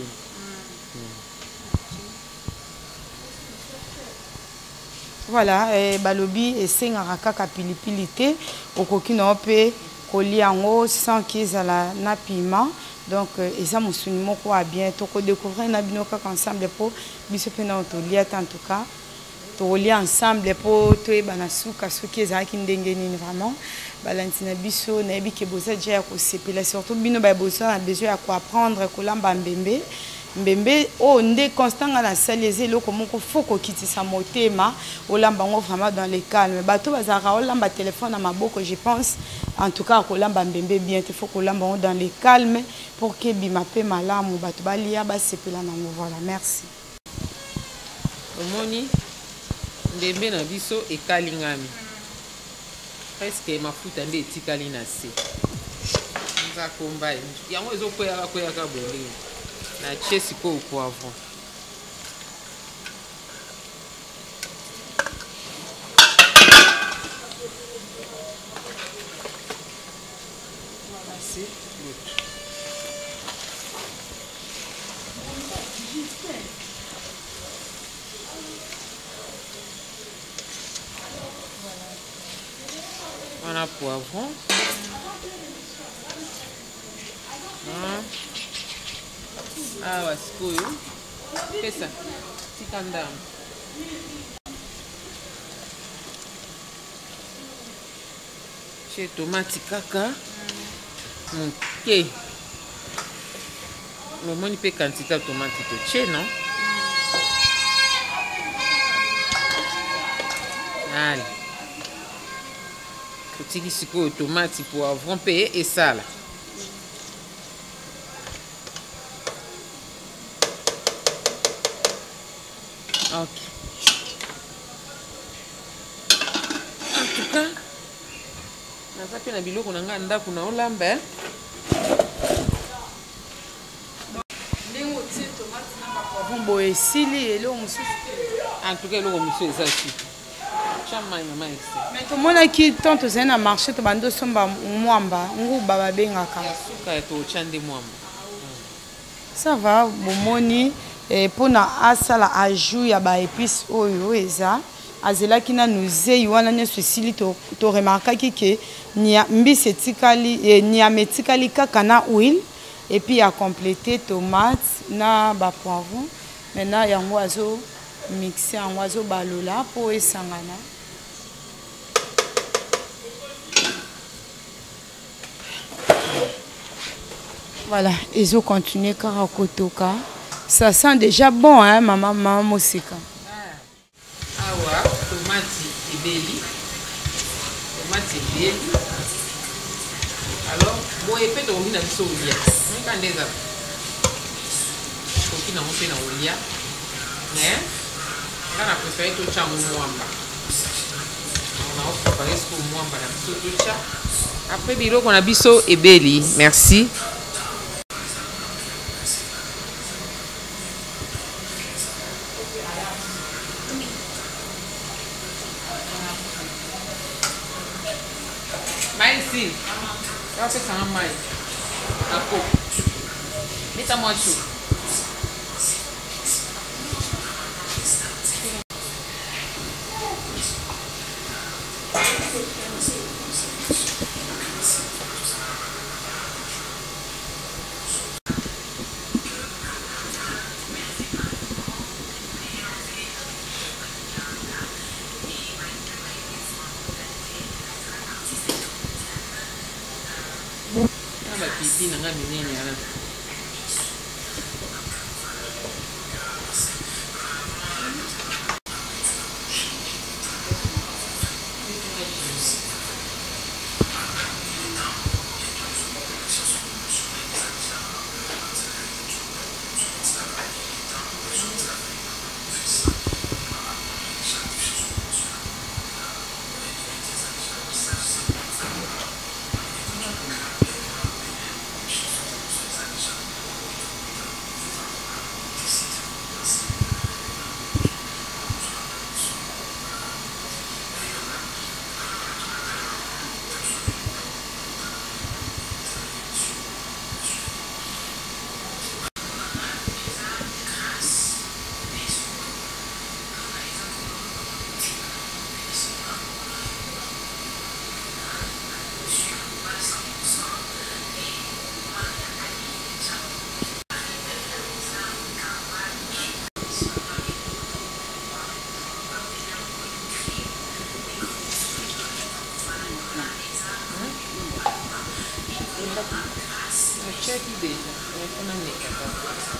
Voilà, eh, balobi et sengaka kaka pilipili te okoki na pe kolia ngo sans qu'ils la na piment. Donc eza musuni moko a bien to ko découvrir na bino kaka ensemble pour biso pe na to lia en tout cas. To lia ensemble pour to e bana suka suki ezaki ndenge nini vraiment. Balantina biso na yebi ke boza déjà ko sepela surtout bino ba boza na besoin ya ko apprendre ko lamba mbembe mbembe o nde constant na salize loko moko foko kitisa motema o lamba ngo vraiment dans le calme bato bazaka o lamba téléphone na maboko je pense en tout cas ko lamba mbembe bien te faut ko lamba ngo dans le calme pour que bima pe malamu bato balia ba sepela na ngo. Voilà, merci. Omoni mbembe na biso ekalingami presque mafuta nde etikali na se nza komba yango ezokweyaka kweyaka bolingo na tie sikoyo poivron. Voilà, c'est good. On a poivron. Ah, ouais, c'est cool. Fais ça. Petit candam. Chez tomate kaka. Ok. Le monde peut quantité de tomate de chez non? Allez. Faut que tu aies tomate pour avoir payé et ça là. Ok. En tout cas, na sapi na biloko na nga ndako na olamba. Ndenge otie tomate na ba poivron boye esili eloko mosusu. En tout cas, eloko mosusu eza si. Chama mama ici. Mais tomonaki tant tozali na marché to bando somba mwamba nguba babengaka. Ya suka to chande mwamba. Ça va bomoni et pona asala ajout ya ba épices oyo eza azelaki na nuzei wana nyeso esili to to remarquaki que nia mbisi etikali e nia metikali kaka na huile et puis a complété tomate na ba poivron. Maintenant yango azo mixer yango azo balola po esangana. Voilà, ils ont continué à kotoka. Ça sent déjà bon, hein, maman, maman Mosika. Ah ouais, tomate et belli. Tomate et belli. Alors, bon, et peut-être on a mis au lia. On a des arbres. Faut qu'il en fait dans le lia. Mais, là, on a préféré tout ça au mwamba. On a préparé ce au mwamba, on a mis tout ça. Après, bilo qu'on a biso et belli. Merci. Ici, on va faire ça en maille. À peau. Mettez-moi tout. Pipi nanga minene yana. Check it out.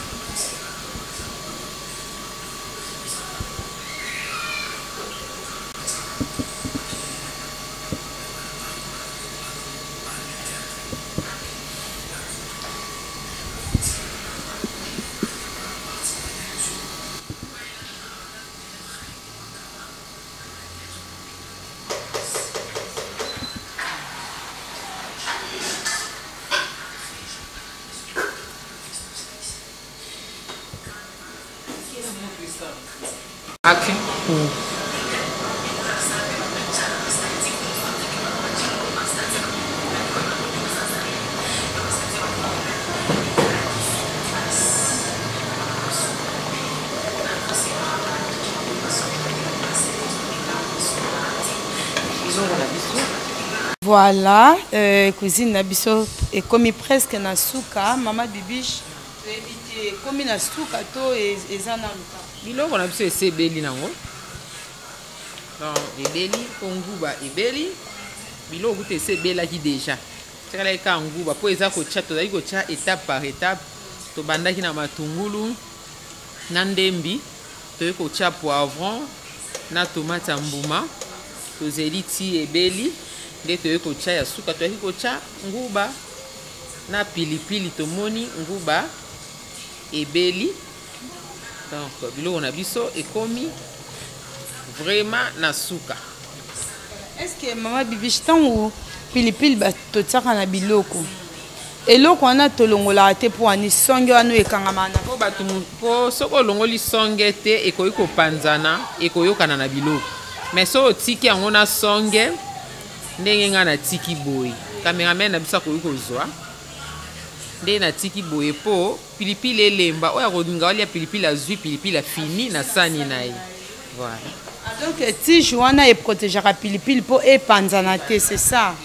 Action. Mm. Voilà, euh, cuisine nabiso est comme presque na souka, maman bibiche, comme na souka to et et zana luka. biloko na biso ese ebeli nango donc ebeli po nguba ebeli biloko kuta ese ebelaki déjà tikalaki ka nguba po eza kotia tozali kotia étape par étape tobandaki na matungulu na ndembi toyei kotia poivron na tomate ya mbuma tozeli ti ebeli nde toyei kotia ya suka toyaki kotia nguba na pilipili tomoni nguba ebeli donc biloko na biso ekomi vraiment na suka. Est-ce que maman Bibiche ntango pilipili totiaka na biloko eloko wana tolongola te po ani songe wana ekangama na po bato po soko olongoli songe te ekoki kopanzana ekoyokana na biloko mais so otiki yango na songe ndenge nga na tiki boye cameraman na biso akoki kozwa nde na tiki boye po pilipili elemba oyo akolinga olia pilipili azwi pilipili afini na sani na ye voilà. Donc tige wana eprotégeaka pilipili po epanzana te c'est ça.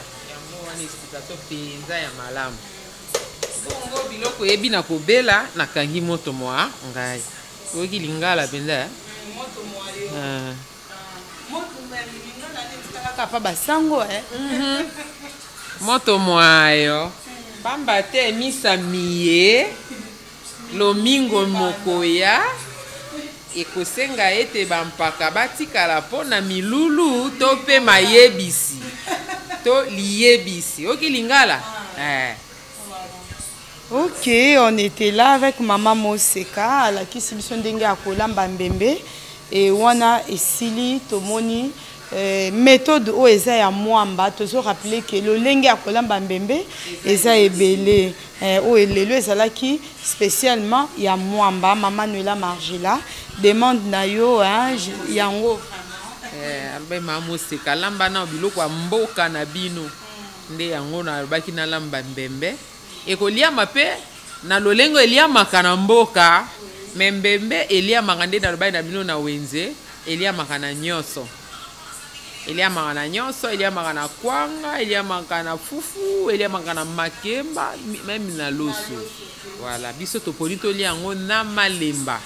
Penza ya malamu bongo biloko yebi na kobela nakangi moto mwa ngai oki lingala penza moto mwa yo ah moto mwa lingala neti kaka basango eh moto mwa yo pamba te misa miye lomingo mokoya ekosenga ete bampaka batikala mpona milulu to mpe mayebisi to liyebisi oki lingala eh. Ok, on était là avec maman Moseka alakisi biso ndenge ya kolamba mbembe et wana esili tomoni eh, méthode o eza ya mwamba tozo rappeler que lolenge ya kolamba mbembe eza ebele eh, o elelo ezalaki spécialement ya mwamba maman Noela Margela demande na yo hein, yango eh ambe maman Moseka lamba na biloko ya mboka na bino nde yango na baki na lamba mbembe ekoliama pe na lolengo eliamaka na mboka membembe eliamaka nde na lobai na bino na wenze eliamaka na nyonso eliamaka na nyonso eliamaka na kwanga eliamaka na fufu eliamaka na makemba même na loso voilà biso toponi tolia yango na malemba.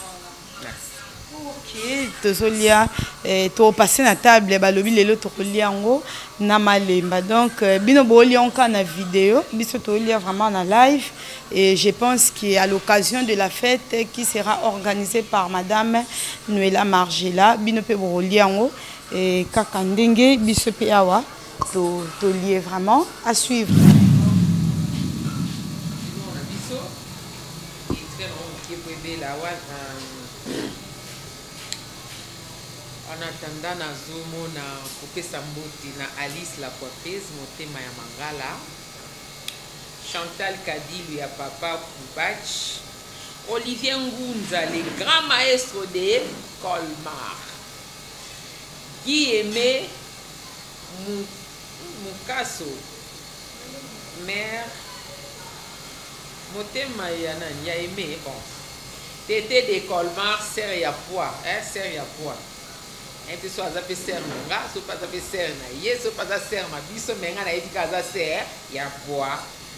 Ok, tozolia eh, to passer na table balobi lelo tokolia yango na malemba donc euh, bino bolia onka na vidéo biso tolia vraiment na live et je pense qu'à l'occasion de la fête qui sera organisée par madame Noela Margela bino pe bolia yango et kaka ndenge biso pe awa to to lié vraiment à suivre. En attendant nazomona kopesa mbote na Alice la coiffeuse motema ya mangala Chantal Kadilu ya papa Koubach Olivier Ngunza le grand maestro de Colmar Guy Aimé Mukaso mère motema ya nani ya Aimé bon Tété de Colmar sœur ya poids hein sœur ya poids un peu soit ça fait serre nga so pas ça fait serre na ye so pas ça serre ma biso menga na edika za serre ya bois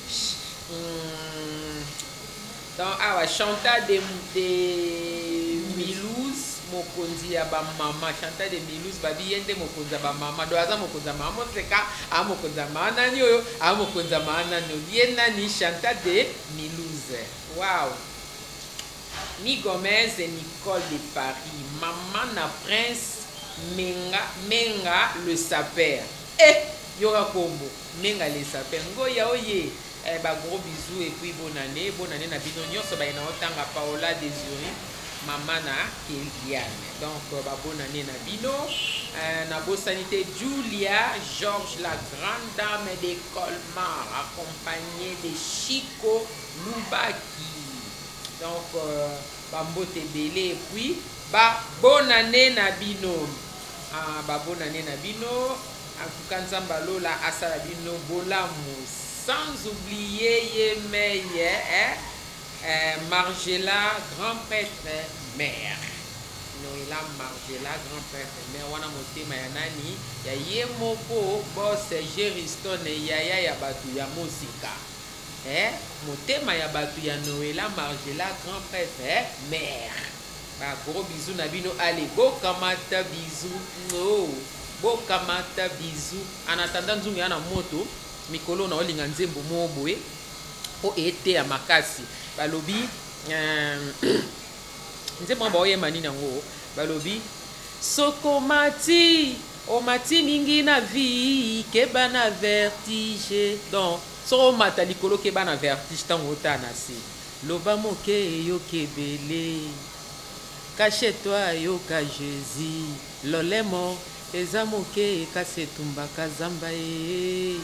donc awa Chantal de de Milouz mokonzi ya ba mama Chantal de Milouz babi yende mokonza ba mama do aza mokonza mama Moseka a mokonza mana ni oyo a mokonza mana no yena ni Chantal de Milouz wow Ni Gomez et Nicole de Paris maman na prince Menga, Menga le sapeur. Eh, Yora Kombo, Menga le sapeur. Ngoya oye, eh, bah, gros bisous et puis bonne année. Bonne année, na binonio, so ba ina otanga Paola Désiré, maman na Kéliane. Donc, bah, bonne année na bino. Euh, na beau sanité, Julia, Georges, la grande dame de Colmar, accompagnée de Chico Loubaki. Donc, euh, Bambote Belé et puis, bah, bonne année na bino. Ah, bah, bonne année na bino. En tout cas, Nzambalo la asala bino bolamu. Sans oublier Yemeye, hein, euh, Margela, grand prêtre, mère. Noela Margela, grand prêtre, mère. Wana motema ya nani? Ya Yemoko, boss, Gériston, Yaya ya batu ya Mosika. Eh, motema ya batu ya Noela Margela, grand prêtre, mère. Bah, gros bisous Nabino. Allez, go kamata bisous. Oh, go kamata bisous. En attendant, nous avons une moto. Mikolo na olinga nzembo mo boye. O ete ya makasi. Balobi. Nzembo ba oye mani nango. Balobi. Soko mati. O mati mingi na vie. Keba na vertige. Donc, soko mata likolo keba na vertige. Tango ta nasi. Loba moke yo kebele. Cache-toi yo ka Jésus. Lolemo. Eza moke kase tumba kazamba e.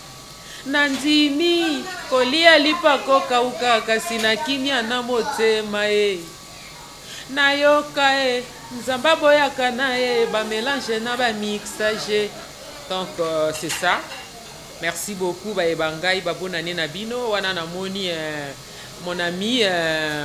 Nandimi kolia lipako kauka kasi na kimia na motema e. Na yoka e. Nzamba boyaka na e. Ba mélange na ba mixage. Donc euh, c'est ça. Merci beaucoup ba ebangai ba bonane na bino wana na moni euh, mon ami euh,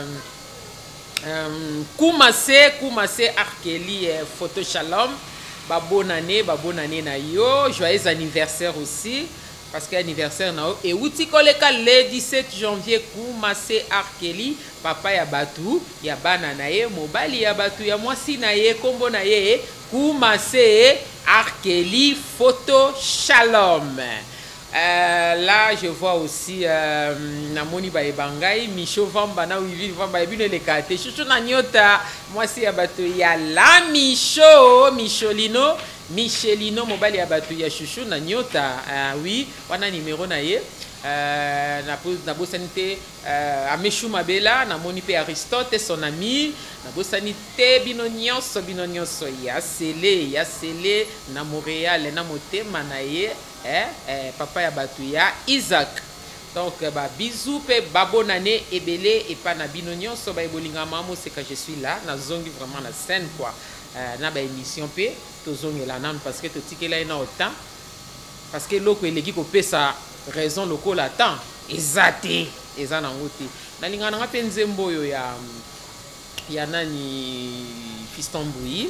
euh, Koumase Koumase Arkeli euh, photo shalom. Ba bonane ba bonane na yo. Joyeux anniversaire aussi. Parce que anniversaire na et outi koleka le dix-sept janvier Koumase Arkeli papa ya batu ya bana na ye mobali ya batu ya mwasi na ye kombo na ye Koumase Arkeli photo shalom. Euh, là je vois aussi euh, namoni ba ebangai Micho Vamba na Wivi Vamba ebino le kate chuchu na nyota mwasi ya batu ya la Micho Micholino Michelino mobali ya batu ya chouchou na nyota uh, oui wana numéro na ye euh, na na bosanité euh, Ameshu Mabela na moni pe Aristote son ami na bosanité bino nyonso bino nyonso ya sele ya sele na Montréal na motema na ye eh, eh papa ya batu ya Isaac. Donc bah bisous pe babonane ebele et pas na bino nyonso ba ebolinga mamo c'est que je suis là na zongi vraiment la scène quoi. Euh, na ba émission pe tozongela nan parce que totikela ina autant parce que loko eleki ko pesa raison loko la temps ezate eza na ngote na lingana nga pe nzembo yo ya ya nani Fiston Bouy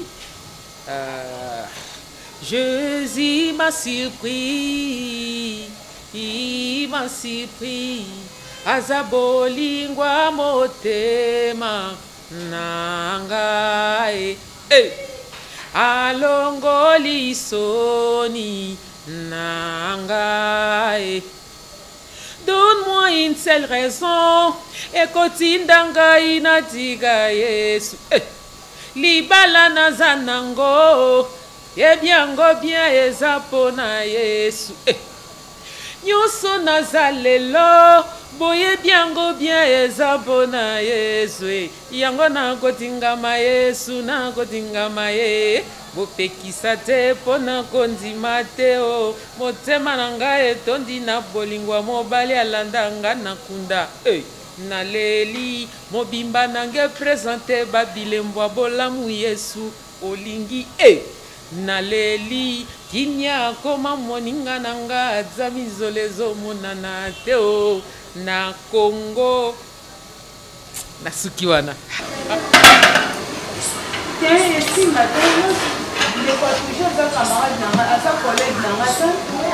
euh, Jésus m'a surpris il m'a surpris azabolingwa motema nangai hey. Alongoli soni nangai. Donne-moi une seule raison et kotinda ina diga Yesu hey. Libala nazanango e biango bien ezapona Yesu hey. Nyuso nazalelo boye biango bien ezapona Yesu yango na kotingama Yesu na kotingama ye bopekisa te pona kondima te o motema na ngai etondi na bolingwa mobali alanda nga na kunda hey. Na leli mobimba nange présente babilembwa bolamu Yesu olingi hey. Na leli kinya koma moninga nanga azami zolezo monana teo na Congo na suki wana tiens ici madame il est pas toujours un camarade nanga asa collègue nanga ça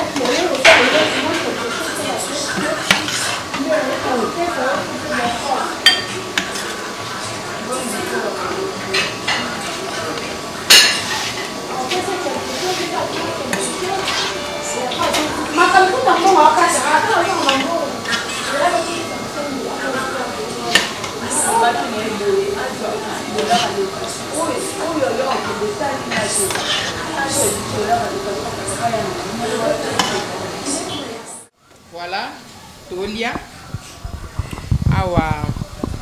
voilà Tolia awa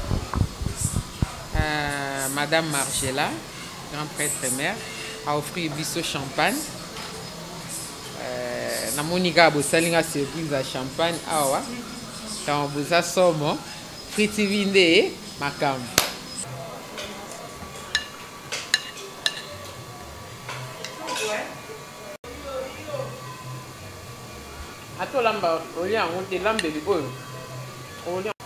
euh, Madame Margella grand prêtre mère a offert biso champagne euh, na monika bosalinga surprise à champagne awa tant boza somo friti vinde makam ato lamba olia on te lambe oyo olia